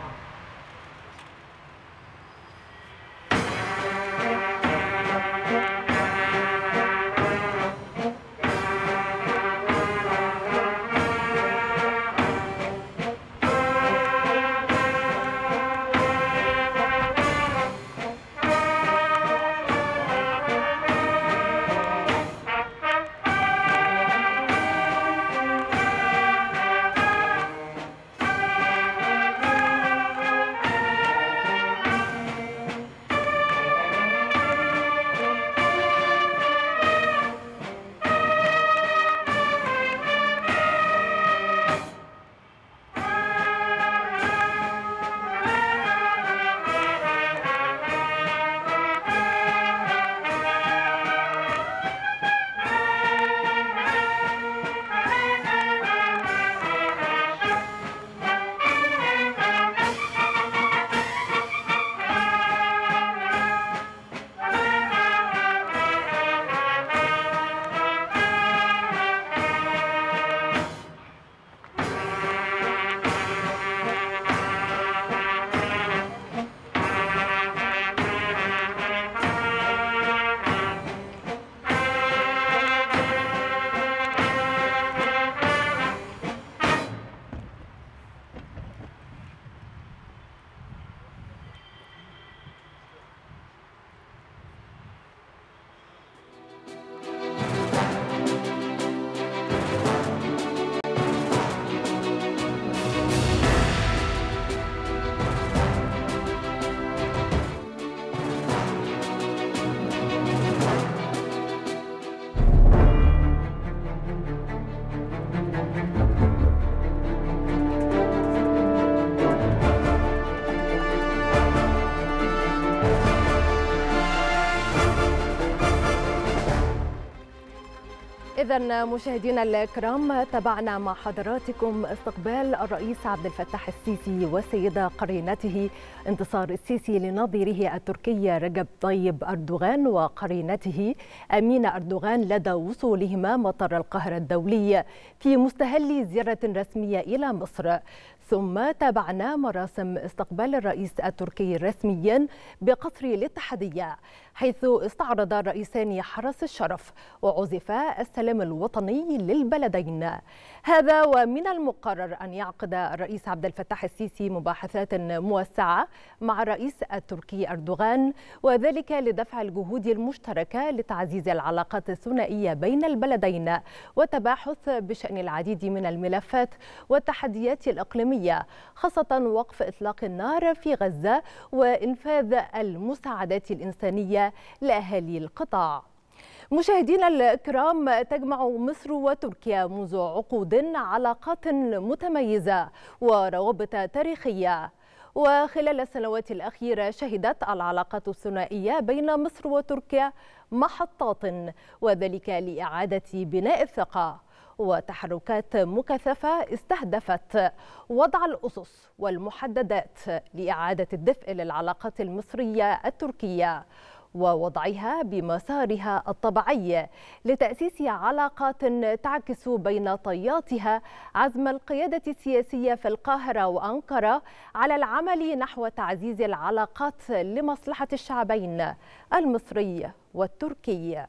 إذن مشاهدينا الكرام، تابعنا مع حضراتكم استقبال الرئيس عبد الفتاح السيسي والسيدة قرينته، انتصار السيسي لنظيره التركي رجب طيب أردوغان وقرينته أمينة أردوغان لدى وصولهما مطار القاهرة الدولي في مستهل زيارة رسمية إلى مصر. ثم تابعنا مراسم استقبال الرئيس التركي رسميا بقصر الاتحادية، حيث استعرض الرئيسان حرس الشرف وعزف السلام الوطني للبلدين. هذا ومن المقرر أن يعقد الرئيس عبد الفتاح السيسي مباحثات موسعة مع الرئيس التركي أردوغان، وذلك لدفع الجهود المشتركة لتعزيز العلاقات الثنائية بين البلدين والتباحث بشأن العديد من الملفات والتحديات الإقليمية، خاصة وقف إطلاق النار في غزة وإنفاذ المساعدات الإنسانية لأهالي القطاع. مشاهدينا الكرام، تجمع مصر وتركيا منذ عقود علاقات متميزة وروابط تاريخية، وخلال السنوات الأخيرة شهدت العلاقات الثنائية بين مصر وتركيا محطات، وذلك لإعادة بناء الثقة وتحركات مكثفة استهدفت وضع الأسس والمحددات لإعادة الدفء للعلاقات المصرية التركية ووضعها بمسارها الطبيعي لتأسيس علاقات تعكس بين طياتها عزم القيادة السياسية في القاهرة وأنقرة على العمل نحو تعزيز العلاقات لمصلحة الشعبين المصري والتركي.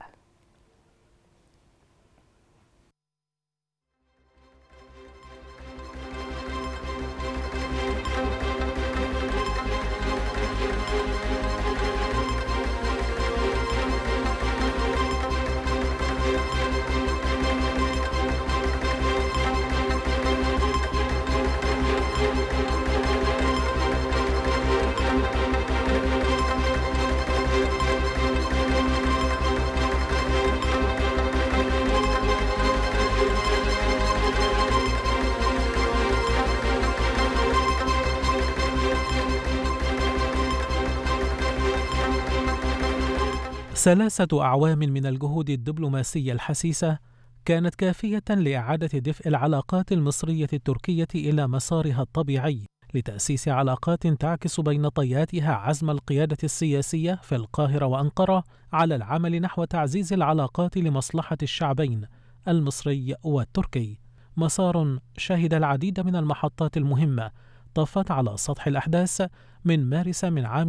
ثلاثة أعوام من الجهود الدبلوماسية الحسيسة كانت كافية لإعادة دفء العلاقات المصرية التركية إلى مسارها الطبيعي لتأسيس علاقات تعكس بين طياتها عزم القيادة السياسية في القاهرة وأنقرة على العمل نحو تعزيز العلاقات لمصلحة الشعبين المصري والتركي. مسار شهد العديد من المحطات المهمة طفت على سطح الأحداث من مارس من عام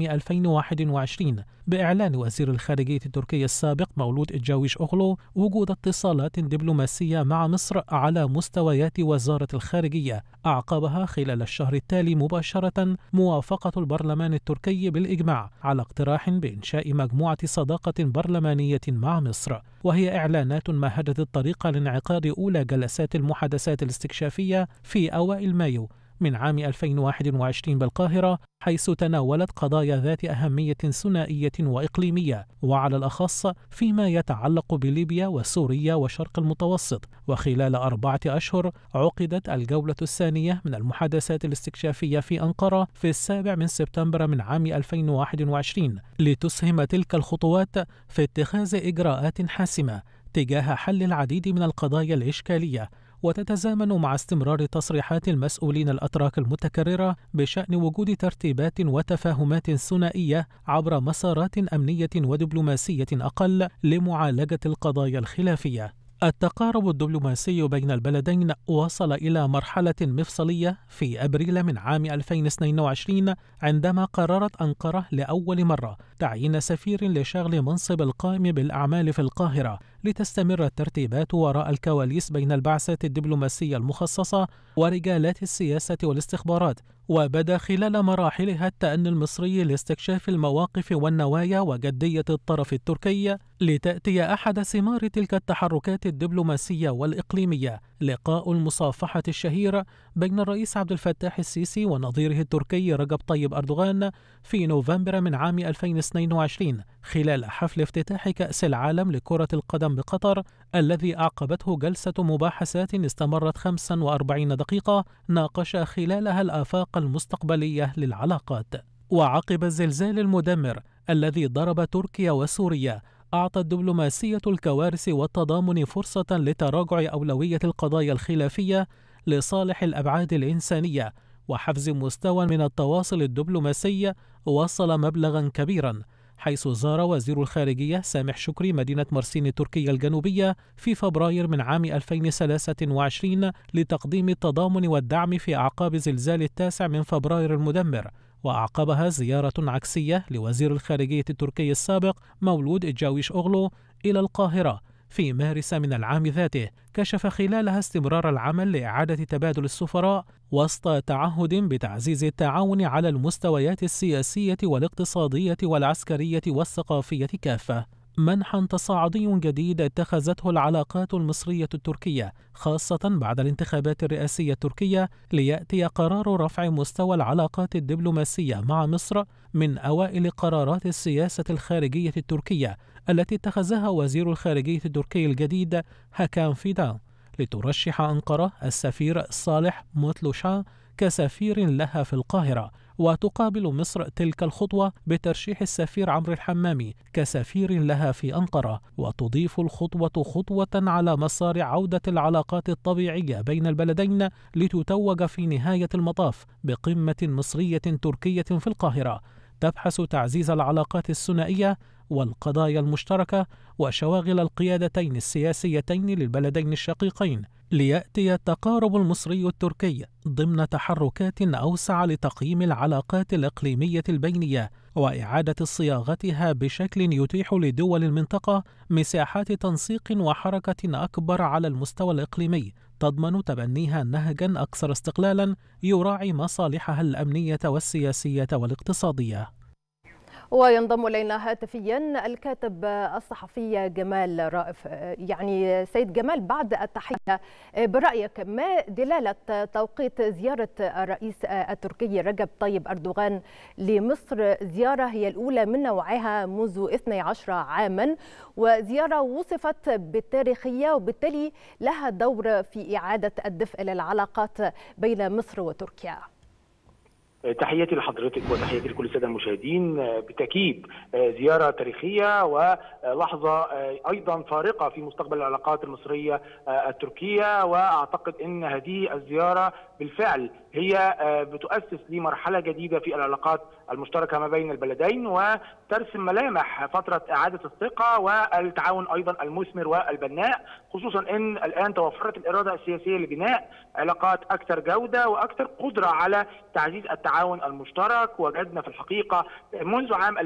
2021 بإعلان وزير الخارجية التركي السابق مولود الجاويش أوغلو وجود اتصالات دبلوماسية مع مصر على مستويات وزارة الخارجية. أعقبها خلال الشهر التالي مباشرة موافقة البرلمان التركي بالإجماع على اقتراح بإنشاء مجموعة صداقة برلمانية مع مصر، وهي إعلانات مهدت الطريق لانعقاد أولى جلسات المحادثات الاستكشافية في أوائل مايو من عام 2021 بالقاهرة، حيث تناولت قضايا ذات أهمية ثنائية وإقليمية، وعلى الأخص فيما يتعلق بليبيا وسوريا وشرق المتوسط. وخلال 4 أشهر عقدت الجولة الثانية من المحادثات الاستكشافية في أنقرة في 7 سبتمبر من عام 2021 لتسهم تلك الخطوات في اتخاذ إجراءات حاسمة تجاه حل العديد من القضايا الإشكالية، وتتزامن مع استمرار تصريحات المسؤولين الأتراك المتكررة بشأن وجود ترتيبات وتفاهمات ثنائية عبر مسارات أمنية ودبلوماسية أقل لمعالجة القضايا الخلافية. التقارب الدبلوماسي بين البلدين وصل إلى مرحلة مفصلية في أبريل من عام 2022 عندما قررت أنقرة لأول مرة تعيين سفير لشغل منصب القائم بالأعمال في القاهرة، لتستمر الترتيبات وراء الكواليس بين البعثات الدبلوماسية المخصصة ورجالات السياسة والاستخبارات. وبدا خلال مراحلها التأني المصري لاستكشاف المواقف والنوايا وجدية الطرف التركي، لتأتي أحد ثمار تلك التحركات الدبلوماسية والإقليمية لقاء المصافحة الشهير بين الرئيس عبد الفتاح السيسي ونظيره التركي رجب طيب أردوغان في نوفمبر من عام 2022 خلال حفل افتتاح كأس العالم لكرة القدم بقطر، الذي أعقبته جلسة مباحثات استمرت 45 دقيقة ناقش خلالها الآفاق المستقبلية للعلاقات. وعقب الزلزال المدمر الذي ضرب تركيا وسوريا، أعطت دبلوماسية الكوارث والتضامن فرصة لتراجع أولوية القضايا الخلافية لصالح الأبعاد الإنسانية وحفز مستوى من التواصل الدبلوماسي وصل مبلغا كبيرا، حيث زار وزير الخارجية سامح شكري مدينة مرسين التركية الجنوبية في فبراير من عام 2023 لتقديم التضامن والدعم في أعقاب زلزال 9 من فبراير المدمر، وأعقبها زيارة عكسية لوزير الخارجية التركي السابق مولود جاويش أوغلو إلى القاهرة في مارس من العام ذاته، كشف خلالها استمرار العمل لإعادة تبادل السفراء وسط تعهد بتعزيز التعاون على المستويات السياسية والاقتصادية والعسكرية والثقافية كافة. منحا تصاعدي جديد اتخذته العلاقات المصرية التركية خاصة بعد الانتخابات الرئاسية التركية ليأتي قرار رفع مستوى العلاقات الدبلوماسية مع مصر من أوائل قرارات السياسة الخارجية التركية التي اتخذها وزير الخارجية التركي الجديد هاكان فيدان لترشح أنقرة السفير صالح موتلوشان كسفير لها في القاهرة، وتقابل مصر تلك الخطوة بترشيح السفير عمرو الحمامي كسفير لها في أنقرة، وتضيف الخطوة خطوة على مسار عودة العلاقات الطبيعية بين البلدين لتتوج في نهاية المطاف بقمة مصرية تركية في القاهرة تبحث تعزيز العلاقات الثنائية والقضايا المشتركة وشواغل القيادتين السياسيتين للبلدين الشقيقين، ليأتي التقارب المصري التركي ضمن تحركات أوسع لتقييم العلاقات الإقليمية البينية وإعادة صياغتها بشكل يتيح لدول المنطقة مساحات تنسيق وحركة أكبر على المستوى الإقليمي تضمن تبنيها نهجا أكثر استقلالا يراعي مصالحها الأمنية والسياسية والاقتصادية. وينضم إلينا هاتفيا الكاتب الصحفي جمال رائف. يعني سيد جمال، بعد التحية، برأيك ما دلالة توقيت زيارة الرئيس التركي رجب طيب أردوغان لمصر، زيارة هي الأولى من نوعها منذ 12 عاما، وزيارة وصفت بالتاريخية وبالتالي لها دور في إعادة الدفء للعلاقات بين مصر وتركيا؟ تحياتي لحضرتك وتحياتي لكل الساده المشاهدين. بالتاكيد زياره تاريخيه ولحظه ايضا فارقه في مستقبل العلاقات المصريه التركيه، واعتقد ان هذه الزياره بالفعل هي بتؤسس لمرحله جديده في العلاقات المشتركه ما بين البلدين، وترسم ملامح فتره اعاده الثقه والتعاون ايضا المثمر والبناء، خصوصا ان الان توفرت الاراده السياسيه لبناء علاقات اكثر جوده واكثر قدره على تعزيز التعاون المشترك. وجدنا في الحقيقه منذ عام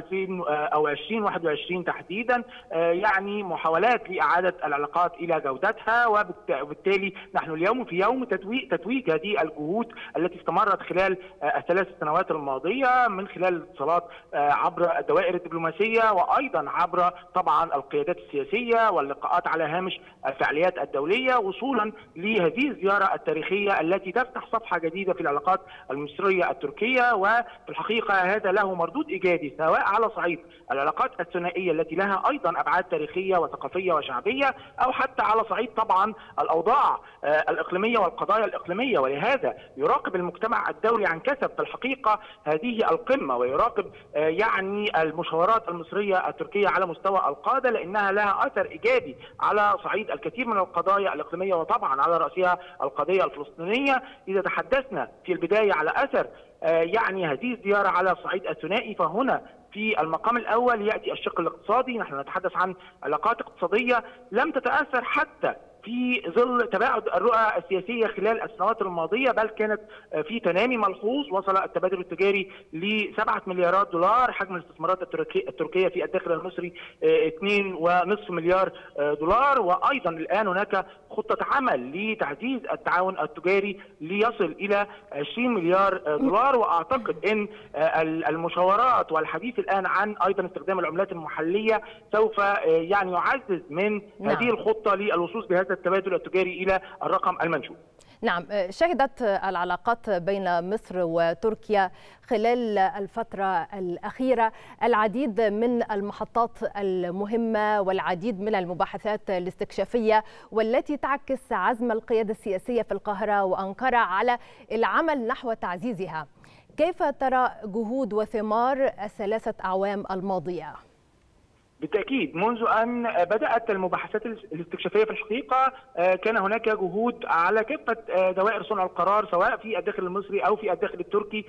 2021 تحديدا يعني محاولات لاعاده العلاقات الى جودتها، وبالتالي نحن اليوم في يوم تتويج هذه الجهود التي استمرت خلال الثلاث سنوات الماضيه من خلال الاتصالات عبر الدوائر الدبلوماسيه، وايضا عبر طبعا القيادات السياسيه واللقاءات على هامش الفعاليات الدوليه، وصولا لهذه الزياره التاريخيه التي تفتح صفحه جديده في العلاقات المصريه التركيه. وفي الحقيقه هذا له مردود ايجابي سواء على صعيد العلاقات الثنائيه التي لها ايضا ابعاد تاريخيه وثقافيه وشعبيه، او حتى على صعيد طبعا الاوضاع الاقليميه والقضايا الاقليميه. ولهذا يراقب المجتمع الدولي عن كثب في الحقيقه هذه القمه، ويراقب يعني المشاورات المصريه التركيه على مستوى القاده، لانها لها اثر ايجابي على صعيد الكثير من القضايا الاقليميه، وطبعا على راسها القضيه الفلسطينيه. اذا تحدثنا في البدايه على اثر يعني هذه الزياره على الصعيد الثنائي، فهنا في المقام الأول يأتي الشق الاقتصادي. نحن نتحدث عن علاقات اقتصادية لم تتأثر حتى في ظل تباعد الرؤى السياسية خلال السنوات الماضية، بل كانت في تنامي ملحوظ. وصل التبادل التجاري ل7 مليارات دولار، حجم الاستثمارات التركية في الداخل المصري 2.5 مليار دولار، وأيضا الآن هناك خطة عمل لتعزيز التعاون التجاري ليصل إلى 20 مليار دولار. وأعتقد أن المشاورات والحديث الآن عن أيضا استخدام العملات المحلية سوف يعني يعزز من هذه الخطة للوصول بهذا التبادل التجاري إلى الرقم المنشود. نعم، شهدت العلاقات بين مصر وتركيا خلال الفترة الأخيرة العديد من المحطات المهمة والعديد من المباحثات الاستكشافية والتي تعكس عزم القيادة السياسية في القاهرة وأنقرة على العمل نحو تعزيزها. كيف ترى جهود وثمار ال3 أعوام الماضية؟ بالتأكيد منذ أن بدأت المباحثات الاستكشافية في الحقيقة كان هناك جهود على كافة دوائر صنع القرار سواء في الداخل المصري أو في الداخل التركي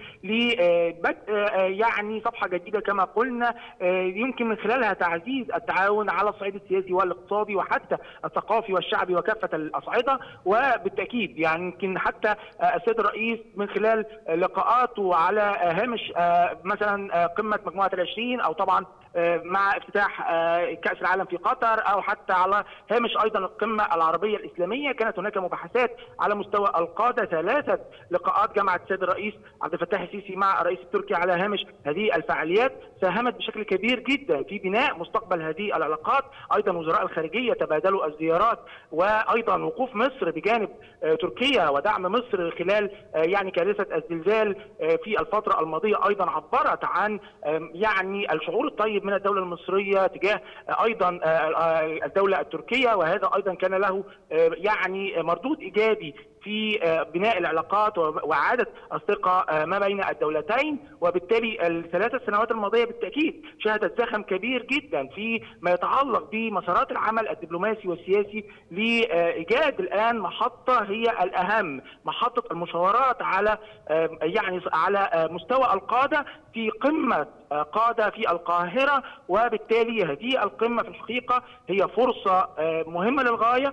لبدء يعني صفحة جديدة كما قلنا يمكن من خلالها تعزيز التعاون على الصعيد السياسي والاقتصادي وحتى الثقافي والشعبي وكافة الأصعدة. وبالتأكيد يعني يمكن حتى السيد الرئيس من خلال لقاءاته على هامش مثلا قمة مجموعة ال20 أو طبعا مع افتتاح كأس العالم في قطر أو حتى على هامش أيضا القمة العربية الإسلامية كانت هناك مباحثات على مستوى القادة. 3 لقاءات جمعت السيد الرئيس عبد الفتاح السيسي مع الرئيس التركي على هامش هذه الفعاليات ساهمت بشكل كبير جدا في بناء مستقبل هذه العلاقات. أيضا وزراء الخارجية تبادلوا الزيارات وأيضا وقوف مصر بجانب تركيا ودعم مصر خلال يعني كارثة الزلزال في الفترة الماضية أيضا عبرت عن يعني الشعور الطيب من الدولة المصرية تجاه أيضا الدولة التركية، وهذا أيضا كان له يعني مردود إيجابي في بناء العلاقات وإعادة الثقة ما بين الدولتين. وبالتالي ال3 سنوات الماضية بالتأكيد شهدت زخم كبير جدا في ما يتعلق بمسارات العمل الدبلوماسي والسياسي لإيجاد الآن محطة هي الأهم، محطة المشاورات على يعني على مستوى القادة في قمة قادة في القاهرة. وبالتالي هذه القمة في الحقيقة هي فرصة مهمة للغاية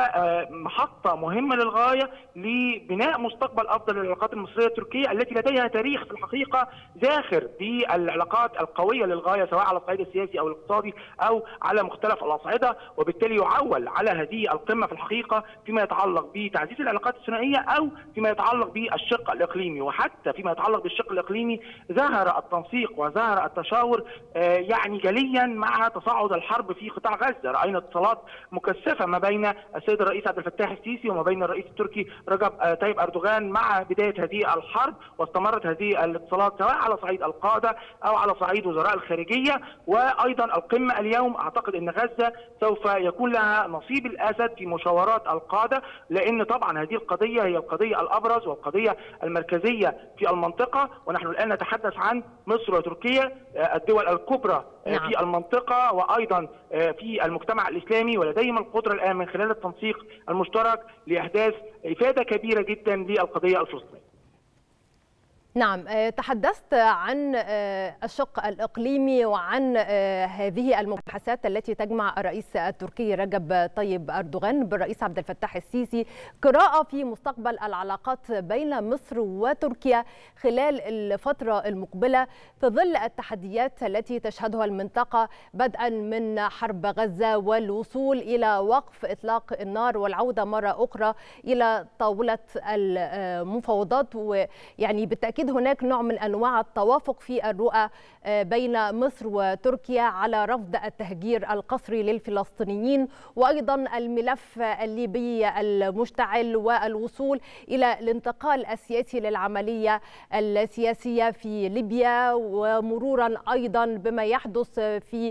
ومحطة مهمة للغاية لبناء مستقبل أفضل للعلاقات المصرية التركية التي لديها تاريخ في الحقيقة زاخر بالعلاقات القوية للغاية سواء على الصعيد السياسي أو الاقتصادي أو على مختلف الأصعدة. وبالتالي يعول على هذه القمة في الحقيقة فيما يتعلق بتعزيز العلاقات الثنائية أو فيما يتعلق بالشق الإقليمي. وحتى فيما يتعلق بالشق الإقليمي ظهر التنسيق وظهر التشاور يعني جليا مع تصاعد الحرب في قطاع غزة. رأينا اتصالات مكثفة ما بين السيد الرئيس عبد الفتاح السيسي وما بين الرئيس التركي رجب طيب أردوغان مع بداية هذه الحرب، واستمرت هذه الاتصالات سواء على صعيد القادة أو على صعيد وزراء الخارجية. وأيضا القمة اليوم أعتقد أن غزة سوف يكون لها نصيب الأسد في مشاورات القادة، لأن طبعا هذه القضية هي القضية الأبرز والقضية المركزية في المنطقة. ونحن الآن نتحدث عن مصر وتركيا الدول الكبرى في المنطقة وأيضا في المجتمع الإسلامي، ولديهم القدرة الآن من خلال التنسيق المشترك لإحداث إفادة كبيرة جدا للقضية الفلسطينية. نعم، تحدثت عن الشق الإقليمي وعن هذه المباحثات التي تجمع الرئيس التركي رجب طيب أردوغان بالرئيس عبد الفتاح السيسي. قراءة في مستقبل العلاقات بين مصر وتركيا خلال الفترة المقبلة في ظل التحديات التي تشهدها المنطقة بدءا من حرب غزة والوصول إلى وقف إطلاق النار والعودة مرة أخرى إلى طاولة المفاوضات. ويعني بالتأكيد هناك نوع من أنواع التوافق في الرؤى بين مصر وتركيا على رفض التهجير القسري للفلسطينيين وأيضا الملف الليبي المشتعل والوصول إلى الانتقال السياسي للعملية السياسية في ليبيا، ومرورا أيضا بما يحدث في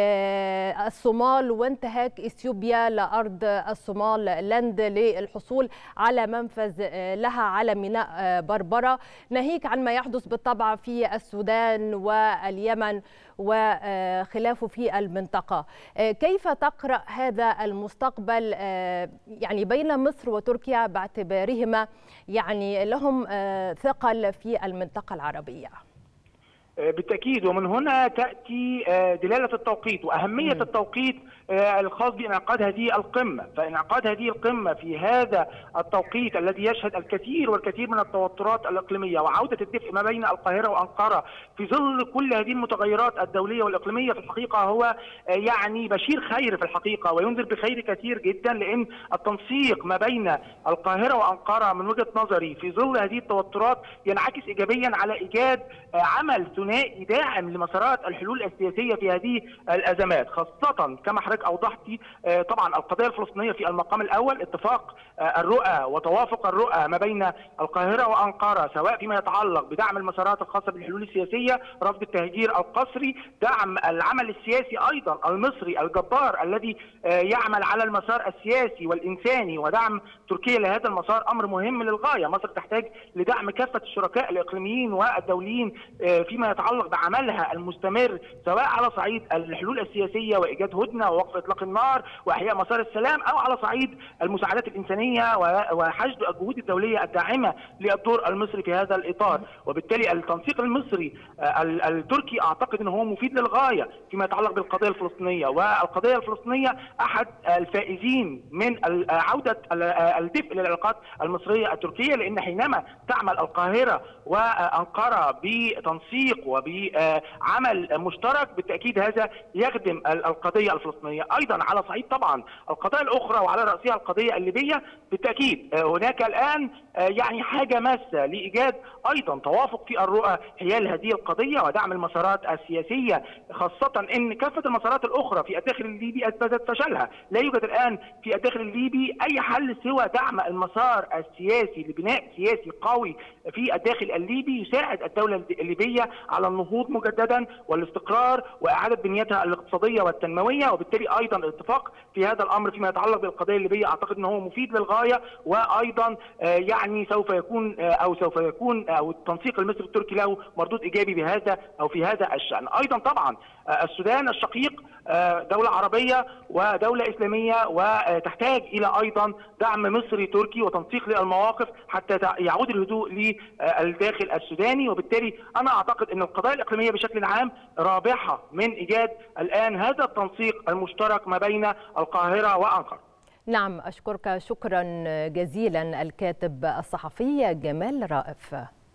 الصومال وانتهاك إثيوبيا لأرض الصومال لاند للحصول على منفذ لها على ميناء بربرة، ناهيك عن ما يحدث بالطبع في السودان واليمن وخلافه في المنطقة. كيف تقرأ هذا المستقبل يعني بين مصر وتركيا باعتبارهما يعني لهم ثقل في المنطقة العربية؟ بالتأكيد، ومن هنا تأتي دلالة التوقيت وأهمية التوقيت الخاص بانعقاد هذه القمة. فانعقاد هذه القمة في هذا التوقيت الذي يشهد الكثير والكثير من التوترات الإقليمية وعودة الدفء ما بين القاهرة وأنقرة في ظل كل هذه المتغيرات الدولية والإقليمية في الحقيقة هو يعني بشير خير في الحقيقة وينذر بخير كثير جدا، لأن التنسيق ما بين القاهرة وأنقرة من وجهة نظري في ظل هذه التوترات ينعكس إيجابيا على إيجاد عمل ثنائي داعم لمسارات الحلول السياسية في هذه الأزمات، خاصة كما حضرتك أوضحتي طبعا القضية الفلسطينية في المقام الأول، اتفاق الرؤى وتوافق الرؤى ما بين القاهرة وأنقرة سواء فيما يتعلق بدعم المسارات الخاصة بالحلول السياسية، رفض التهجير القسري، دعم العمل السياسي أيضا المصري الجبار الذي يعمل على المسار السياسي والإنساني، ودعم تركيا لهذا المسار أمر مهم للغاية. مصر تحتاج لدعم كافة الشركاء الإقليميين والدوليين فيما يتعلق بعملها المستمر سواء على صعيد الحلول السياسية وإيجاد هدنة ووقف إطلاق النار وإحياء مسار السلام، أو على صعيد المساعدات الإنسانية وحشد الجهود الدولية الداعمة للدور المصري في هذا الإطار. وبالتالي التنسيق المصري التركي أعتقد أنه هو مفيد للغاية فيما يتعلق بالقضية الفلسطينية، والقضية الفلسطينية أحد الفائزين من عودة الدفء للعلاقات المصرية التركية، لأن حينما تعمل القاهرة وأنقرة بتنسيق وبعمل مشترك بالتأكيد هذا يخدم القضية الفلسطينية. أيضا على صعيد طبعا القضايا الأخرى وعلى رأسها القضية الليبية، بالتأكيد هناك الآن يعني حاجة ماسة لإيجاد أيضا توافق في الرؤى حيال هذه القضية ودعم المسارات السياسية، خاصة أن كافة المسارات الأخرى في الداخل الليبي أثبتت فشلها. لا يوجد الآن في الداخل الليبي أي حل سوى دعم المسار السياسي لبناء سياسي قوي في الداخل الليبي يساعد الدولة الليبية على النهوض مجددا والاستقرار وإعادة بنيتها الاقتصادية والتنموية. وبالتالي أيضا الاتفاق في هذا الأمر فيما يتعلق بالقضية الليبية أعتقد أنه مفيد للغاية، وأيضا يعني سوف يكون التنسيق المصري التركي له مردود إيجابي بهذا أو في هذا الشأن. أيضا طبعا السودان الشقيق دولة عربية ودولة إسلامية وتحتاج إلى أيضا دعم مصري تركي وتنسيق للمواقف حتى يعود الهدوء للداخل السوداني. وبالتالي أنا أعتقد أن القضايا الإقليمية بشكل عام رابحة من إيجاد الآن هذا التنسيق المشترك ما بين القاهرة وأنقرة. نعم، أشكرك شكرا جزيلا الكاتب الصحفي جمال رائف.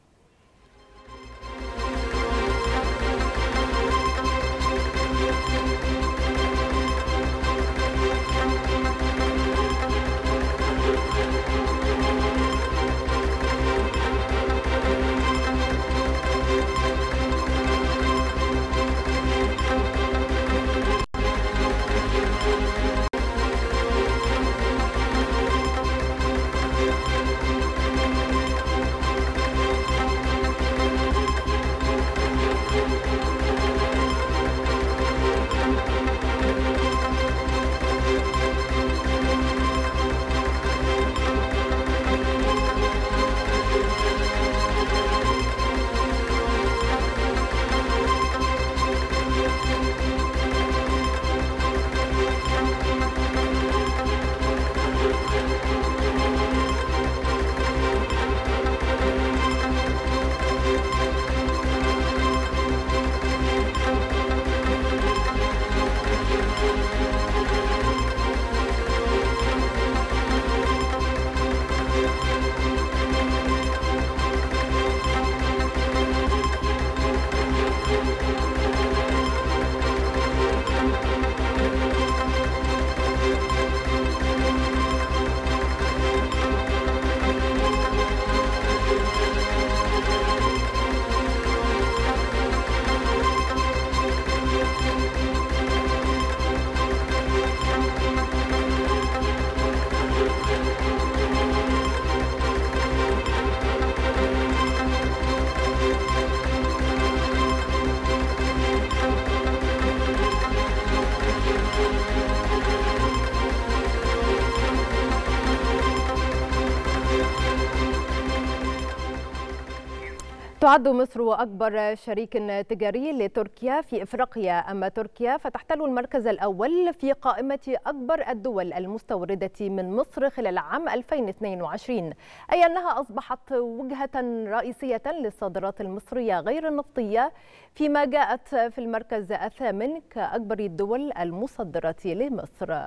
تعد مصر أكبر شريك تجاري لتركيا في إفريقيا، أما تركيا فتحتل المركز الأول في قائمة أكبر الدول المستوردة من مصر خلال عام 2022، أي أنها أصبحت وجهة رئيسية للصادرات المصرية غير النفطية، فيما جاءت في المركز الثامن كأكبر الدول المصدرة لمصر.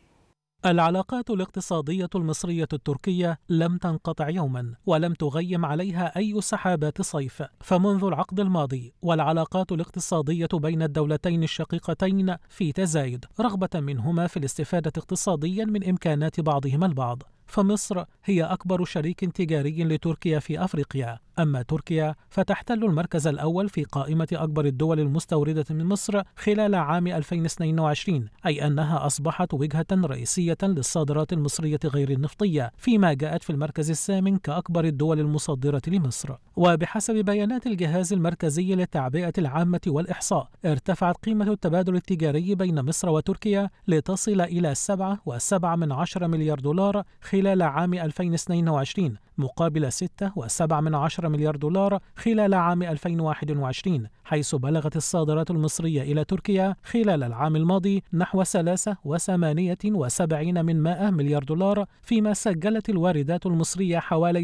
العلاقات الاقتصادية المصرية التركية لم تنقطع يوما ولم تغيم عليها أي سحابات صيف، فمنذ العقد الماضي والعلاقات الاقتصادية بين الدولتين الشقيقتين في تزايد، رغبة منهما في الاستفادة اقتصاديا من إمكانات بعضهما البعض. فمصر هي أكبر شريك تجاري لتركيا في أفريقيا، أما تركيا فتحتل المركز الأول في قائمة أكبر الدول المستوردة من مصر خلال عام 2022، أي أنها أصبحت وجهة رئيسية للصادرات المصرية غير النفطية، فيما جاءت في المركز الثامن كأكبر الدول المصدرة لمصر. وبحسب بيانات الجهاز المركزي للتعبئة العامة والإحصاء، ارتفعت قيمة التبادل التجاري بين مصر وتركيا لتصل إلى 7.7 مليار دولار خلال عام 2022 مقابل 6.7 مليار دولار خلال عام 2021، حيث بلغت الصادرات المصرية إلى تركيا خلال العام الماضي نحو 3.78 مليار دولار، فيما سجلت الواردات المصرية حوالي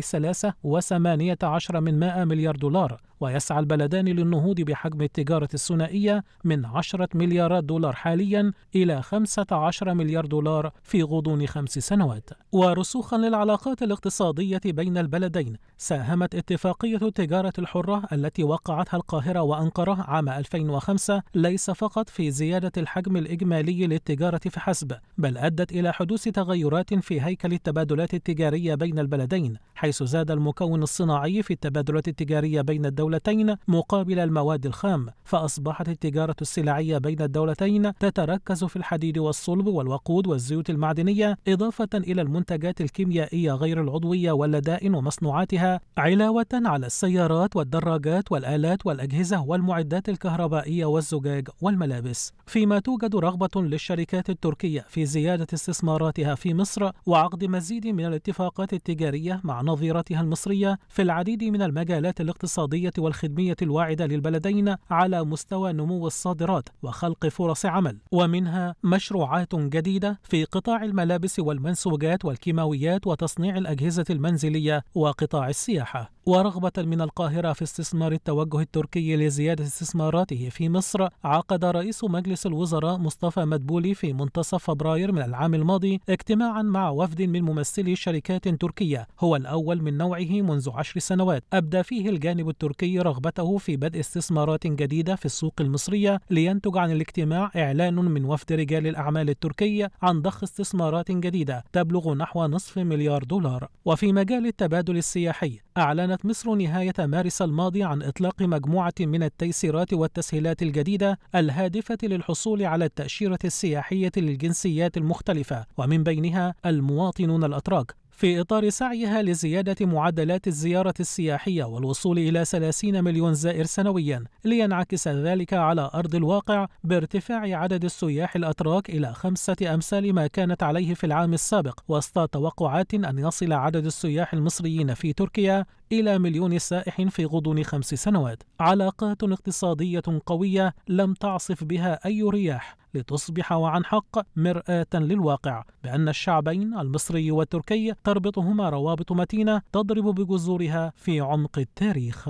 3.18 مليار دولار. ويسعى البلدان للنهوض بحجم التجارة الثنائية من 10 مليارات دولار حاليا إلى 15 مليار دولار في غضون 5 سنوات. ورسوخا للعلاقات الاقتصادية بين البلدين، ساهمت اتفاقية التجارة الحرة التي وقعتها القاهرة وأنقرة عام 2005 ليس فقط في زيادة الحجم الإجمالي للتجارة فحسب، بل أدت إلى حدوث تغيرات في هيكل التبادلات التجارية بين البلدين، حيث زاد المكون الصناعي في التبادلات التجارية بين الدولتين مقابل المواد الخام، فأصبحت التجارة السلعية بين الدولتين تتركز في الحديد والصلب والوقود والزيوت المعدنية، إضافة إلى المنتجات الكيميائية غير العضوية واللدائن ومصنوعاتها، علاوة على السيارات والدراجات والآلات والأجهزة والمعدات الكهربائية والزجاج والملابس. فيما توجد رغبة للشركات التركية في زيادة استثماراتها في مصر وعقد مزيد من الاتفاقات التجارية مع نظيرتها المصرية في العديد من المجالات الاقتصادية والخدمية الواعدة للبلدين على مستوى نمو الصادرات وخلق فرص عمل، ومنها مشروعات جديدة في قطاع الملابس والمنسوجات والكيماويات وتصنيع الأجهزة المنزلية وقطاع السياحة. ورغبة من القاهرة في استثمار التوجه التركي لزيادة استثماراته في مصر، عقد رئيس مجلس الوزراء مصطفى مدبولي في منتصف فبراير من العام الماضي اجتماعا مع وفد من ممثلي شركات تركية، هو الأول من نوعه منذ 10 سنوات، أبدى فيه الجانب التركي رغبته في بدء استثمارات جديدة في السوق المصرية، لينتج عن الاجتماع إعلان من وفد رجال الأعمال التركي عن ضخ استثمارات جديدة تبلغ نحو نصف مليار دولار. وفي مجال التبادل السياحي، أعلنت مصر نهاية مارس الماضي عن إطلاق مجموعة من التيسيرات والتسهيلات الجديدة الهادفة للحصول على التأشيرة السياحية للجنسيات المختلفة، ومن بينها المواطنون الأتراك، في إطار سعيها لزيادة معدلات الزيارة السياحية والوصول إلى 30 مليون زائر سنويا، لينعكس ذلك على أرض الواقع بارتفاع عدد السياح الأتراك إلى 5 أمثال ما كانت عليه في العام السابق، وسط توقعات أن يصل عدد السياح المصريين في تركيا إلى 1,000,000 سائح في غضون 5 سنوات. علاقات اقتصادية قوية لم تعصف بها أي رياح، لتصبح وعن حق مرآة للواقع بأن الشعبين المصري والتركي تربطهما روابط متينة تضرب بجذورها في عمق التاريخ.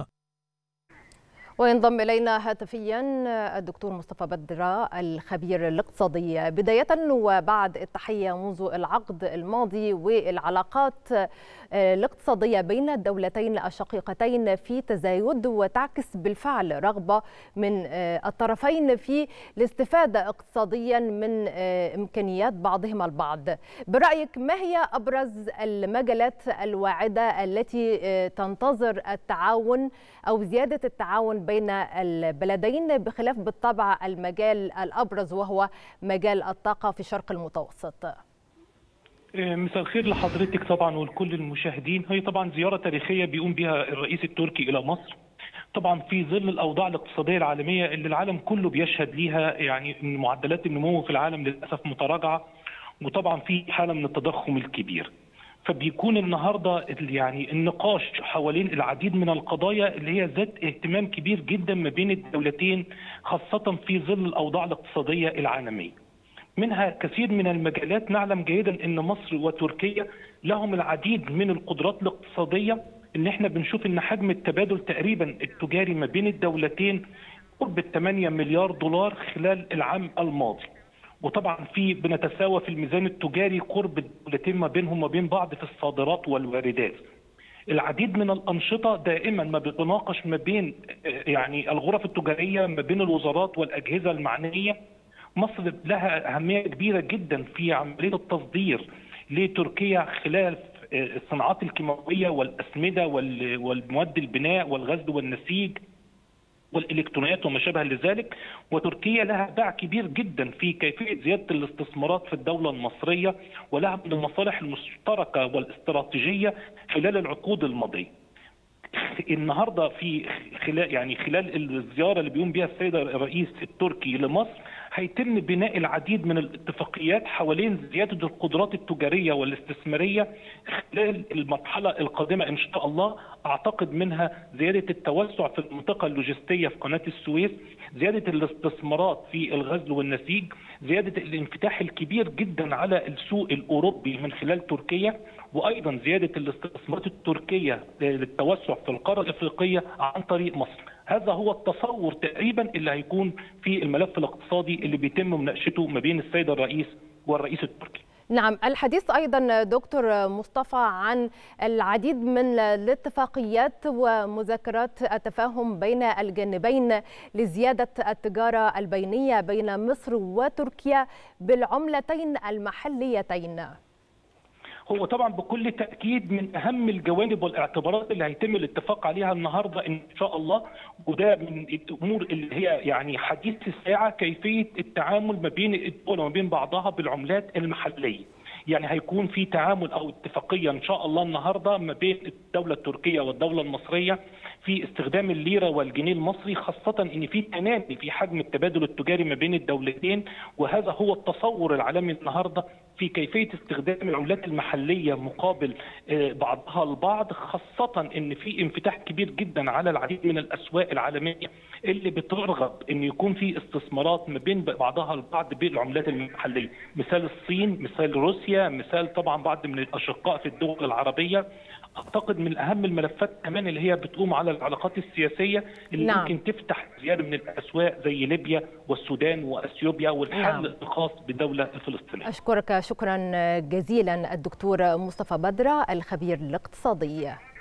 وينضم إلينا هاتفيا الدكتور مصطفى بدرة الخبير الاقتصادي. بداية وبعد التحية، منذ العقد الماضي والعلاقات الاقتصادية بين الدولتين الشقيقتين في تزايد، وتعكس بالفعل رغبة من الطرفين في الاستفادة اقتصاديا من إمكانيات بعضهما البعض. برأيك ما هي أبرز المجالات الواعدة التي تنتظر التعاون أو زيادة التعاون بين البلدين، بخلاف بالطبع المجال الأبرز وهو مجال الطاقة في الشرق المتوسط؟ مساء الخير لحضرتك طبعا ولكل المشاهدين. هي طبعا زيارة تاريخية بيقوم بها الرئيس التركي إلى مصر، طبعا في ظل الأوضاع الاقتصادية العالمية اللي العالم كله بيشهد ليها، يعني معدلات النمو في العالم للأسف متراجعة، وطبعا في حالة من التضخم الكبير. فبيكون النهارده يعني النقاش حوالين العديد من القضايا اللي هي ذات اهتمام كبير جدا ما بين الدولتين، خاصة في ظل الأوضاع الاقتصادية العالمية. منها كثير من المجالات نعلم جيدا ان مصر وتركيا لهم العديد من القدرات الاقتصادية، ان احنا بنشوف ان حجم التبادل تقريبا التجاري ما بين الدولتين قرب 8 مليار دولار خلال العام الماضي. وطبعا بنتساوى في الميزان التجاري قرب الدولتين ما بينهم وما بين بعض في الصادرات والواردات. العديد من الأنشطة دائما ما بتناقش ما بين يعني الغرف التجارية ما بين الوزارات والأجهزة المعنية. مصر لها أهمية كبيرة جدا في عملية التصدير لتركيا خلال الصناعات الكيماوية والأسمدة والمواد البناء والغزل والنسيج والإلكترونيات وما شابه لذلك. وتركيا لها باع كبير جدا في كيفية زيادة الاستثمارات في الدولة المصرية، ولها من المصالح المشتركة والاستراتيجية خلال العقود الماضية. النهارده في خلال الزيارة اللي بيقوم بها السيد الرئيس التركي لمصر، هيتم بناء العديد من الاتفاقيات حوالين زيادة القدرات التجارية والاستثمارية خلال المرحلة القادمة إن شاء الله. أعتقد منها زيادة التوسع في المنطقة اللوجستية في قناة السويس، زيادة الاستثمارات في الغزل والنسيج، زيادة الانفتاح الكبير جدا على السوق الأوروبي من خلال تركيا، وأيضا زيادة الاستثمارات التركية للتوسع في القارة الإفريقية عن طريق مصر. هذا هو التصور تقريبا اللي هيكون في الملف الاقتصادي اللي بيتم مناقشته ما بين السيد الرئيس والرئيس التركي. نعم، الحديث أيضا دكتور مصطفى عن العديد من الاتفاقيات ومذكرات التفاهم بين الجانبين لزيادة التجارة البينية بين مصر وتركيا بالعملتين المحليتين. هو طبعا بكل تأكيد من أهم الجوانب والاعتبارات اللي هيتم الاتفاق عليها النهارده إن شاء الله، وده من الأمور اللي هي يعني حديث الساعة، كيفية التعامل ما بين الدول وما بين بعضها بالعملات المحلية. يعني هيكون في تعامل أو اتفاقية إن شاء الله النهارده ما بين الدولة التركية والدولة المصرية في استخدام الليرة والجنيه المصري، خاصة إن في تنامي في حجم التبادل التجاري ما بين الدولتين، وهذا هو التصور العالمي النهارده في كيفية استخدام العملات المحلية مقابل بعضها البعض، خاصة إن في انفتاح كبير جدا على العديد من الأسواق العالمية اللي بترغب إن يكون في استثمارات ما بين بعضها البعض بالعملات المحلية، مثال الصين، مثال روسيا، مثال طبعا بعض من الأشقاء في الدول العربية. أعتقد من أهم الملفات كمان اللي هي بتقوم على العلاقات السياسية اللي ممكن تفتح زيادة من الأسواق زي ليبيا والسودان وأثيوبيا والحل الخاص بالدولة الفلسطينية. أشكرك شكرا جزيلا الدكتور مصطفى بدرة الخبير الاقتصادي.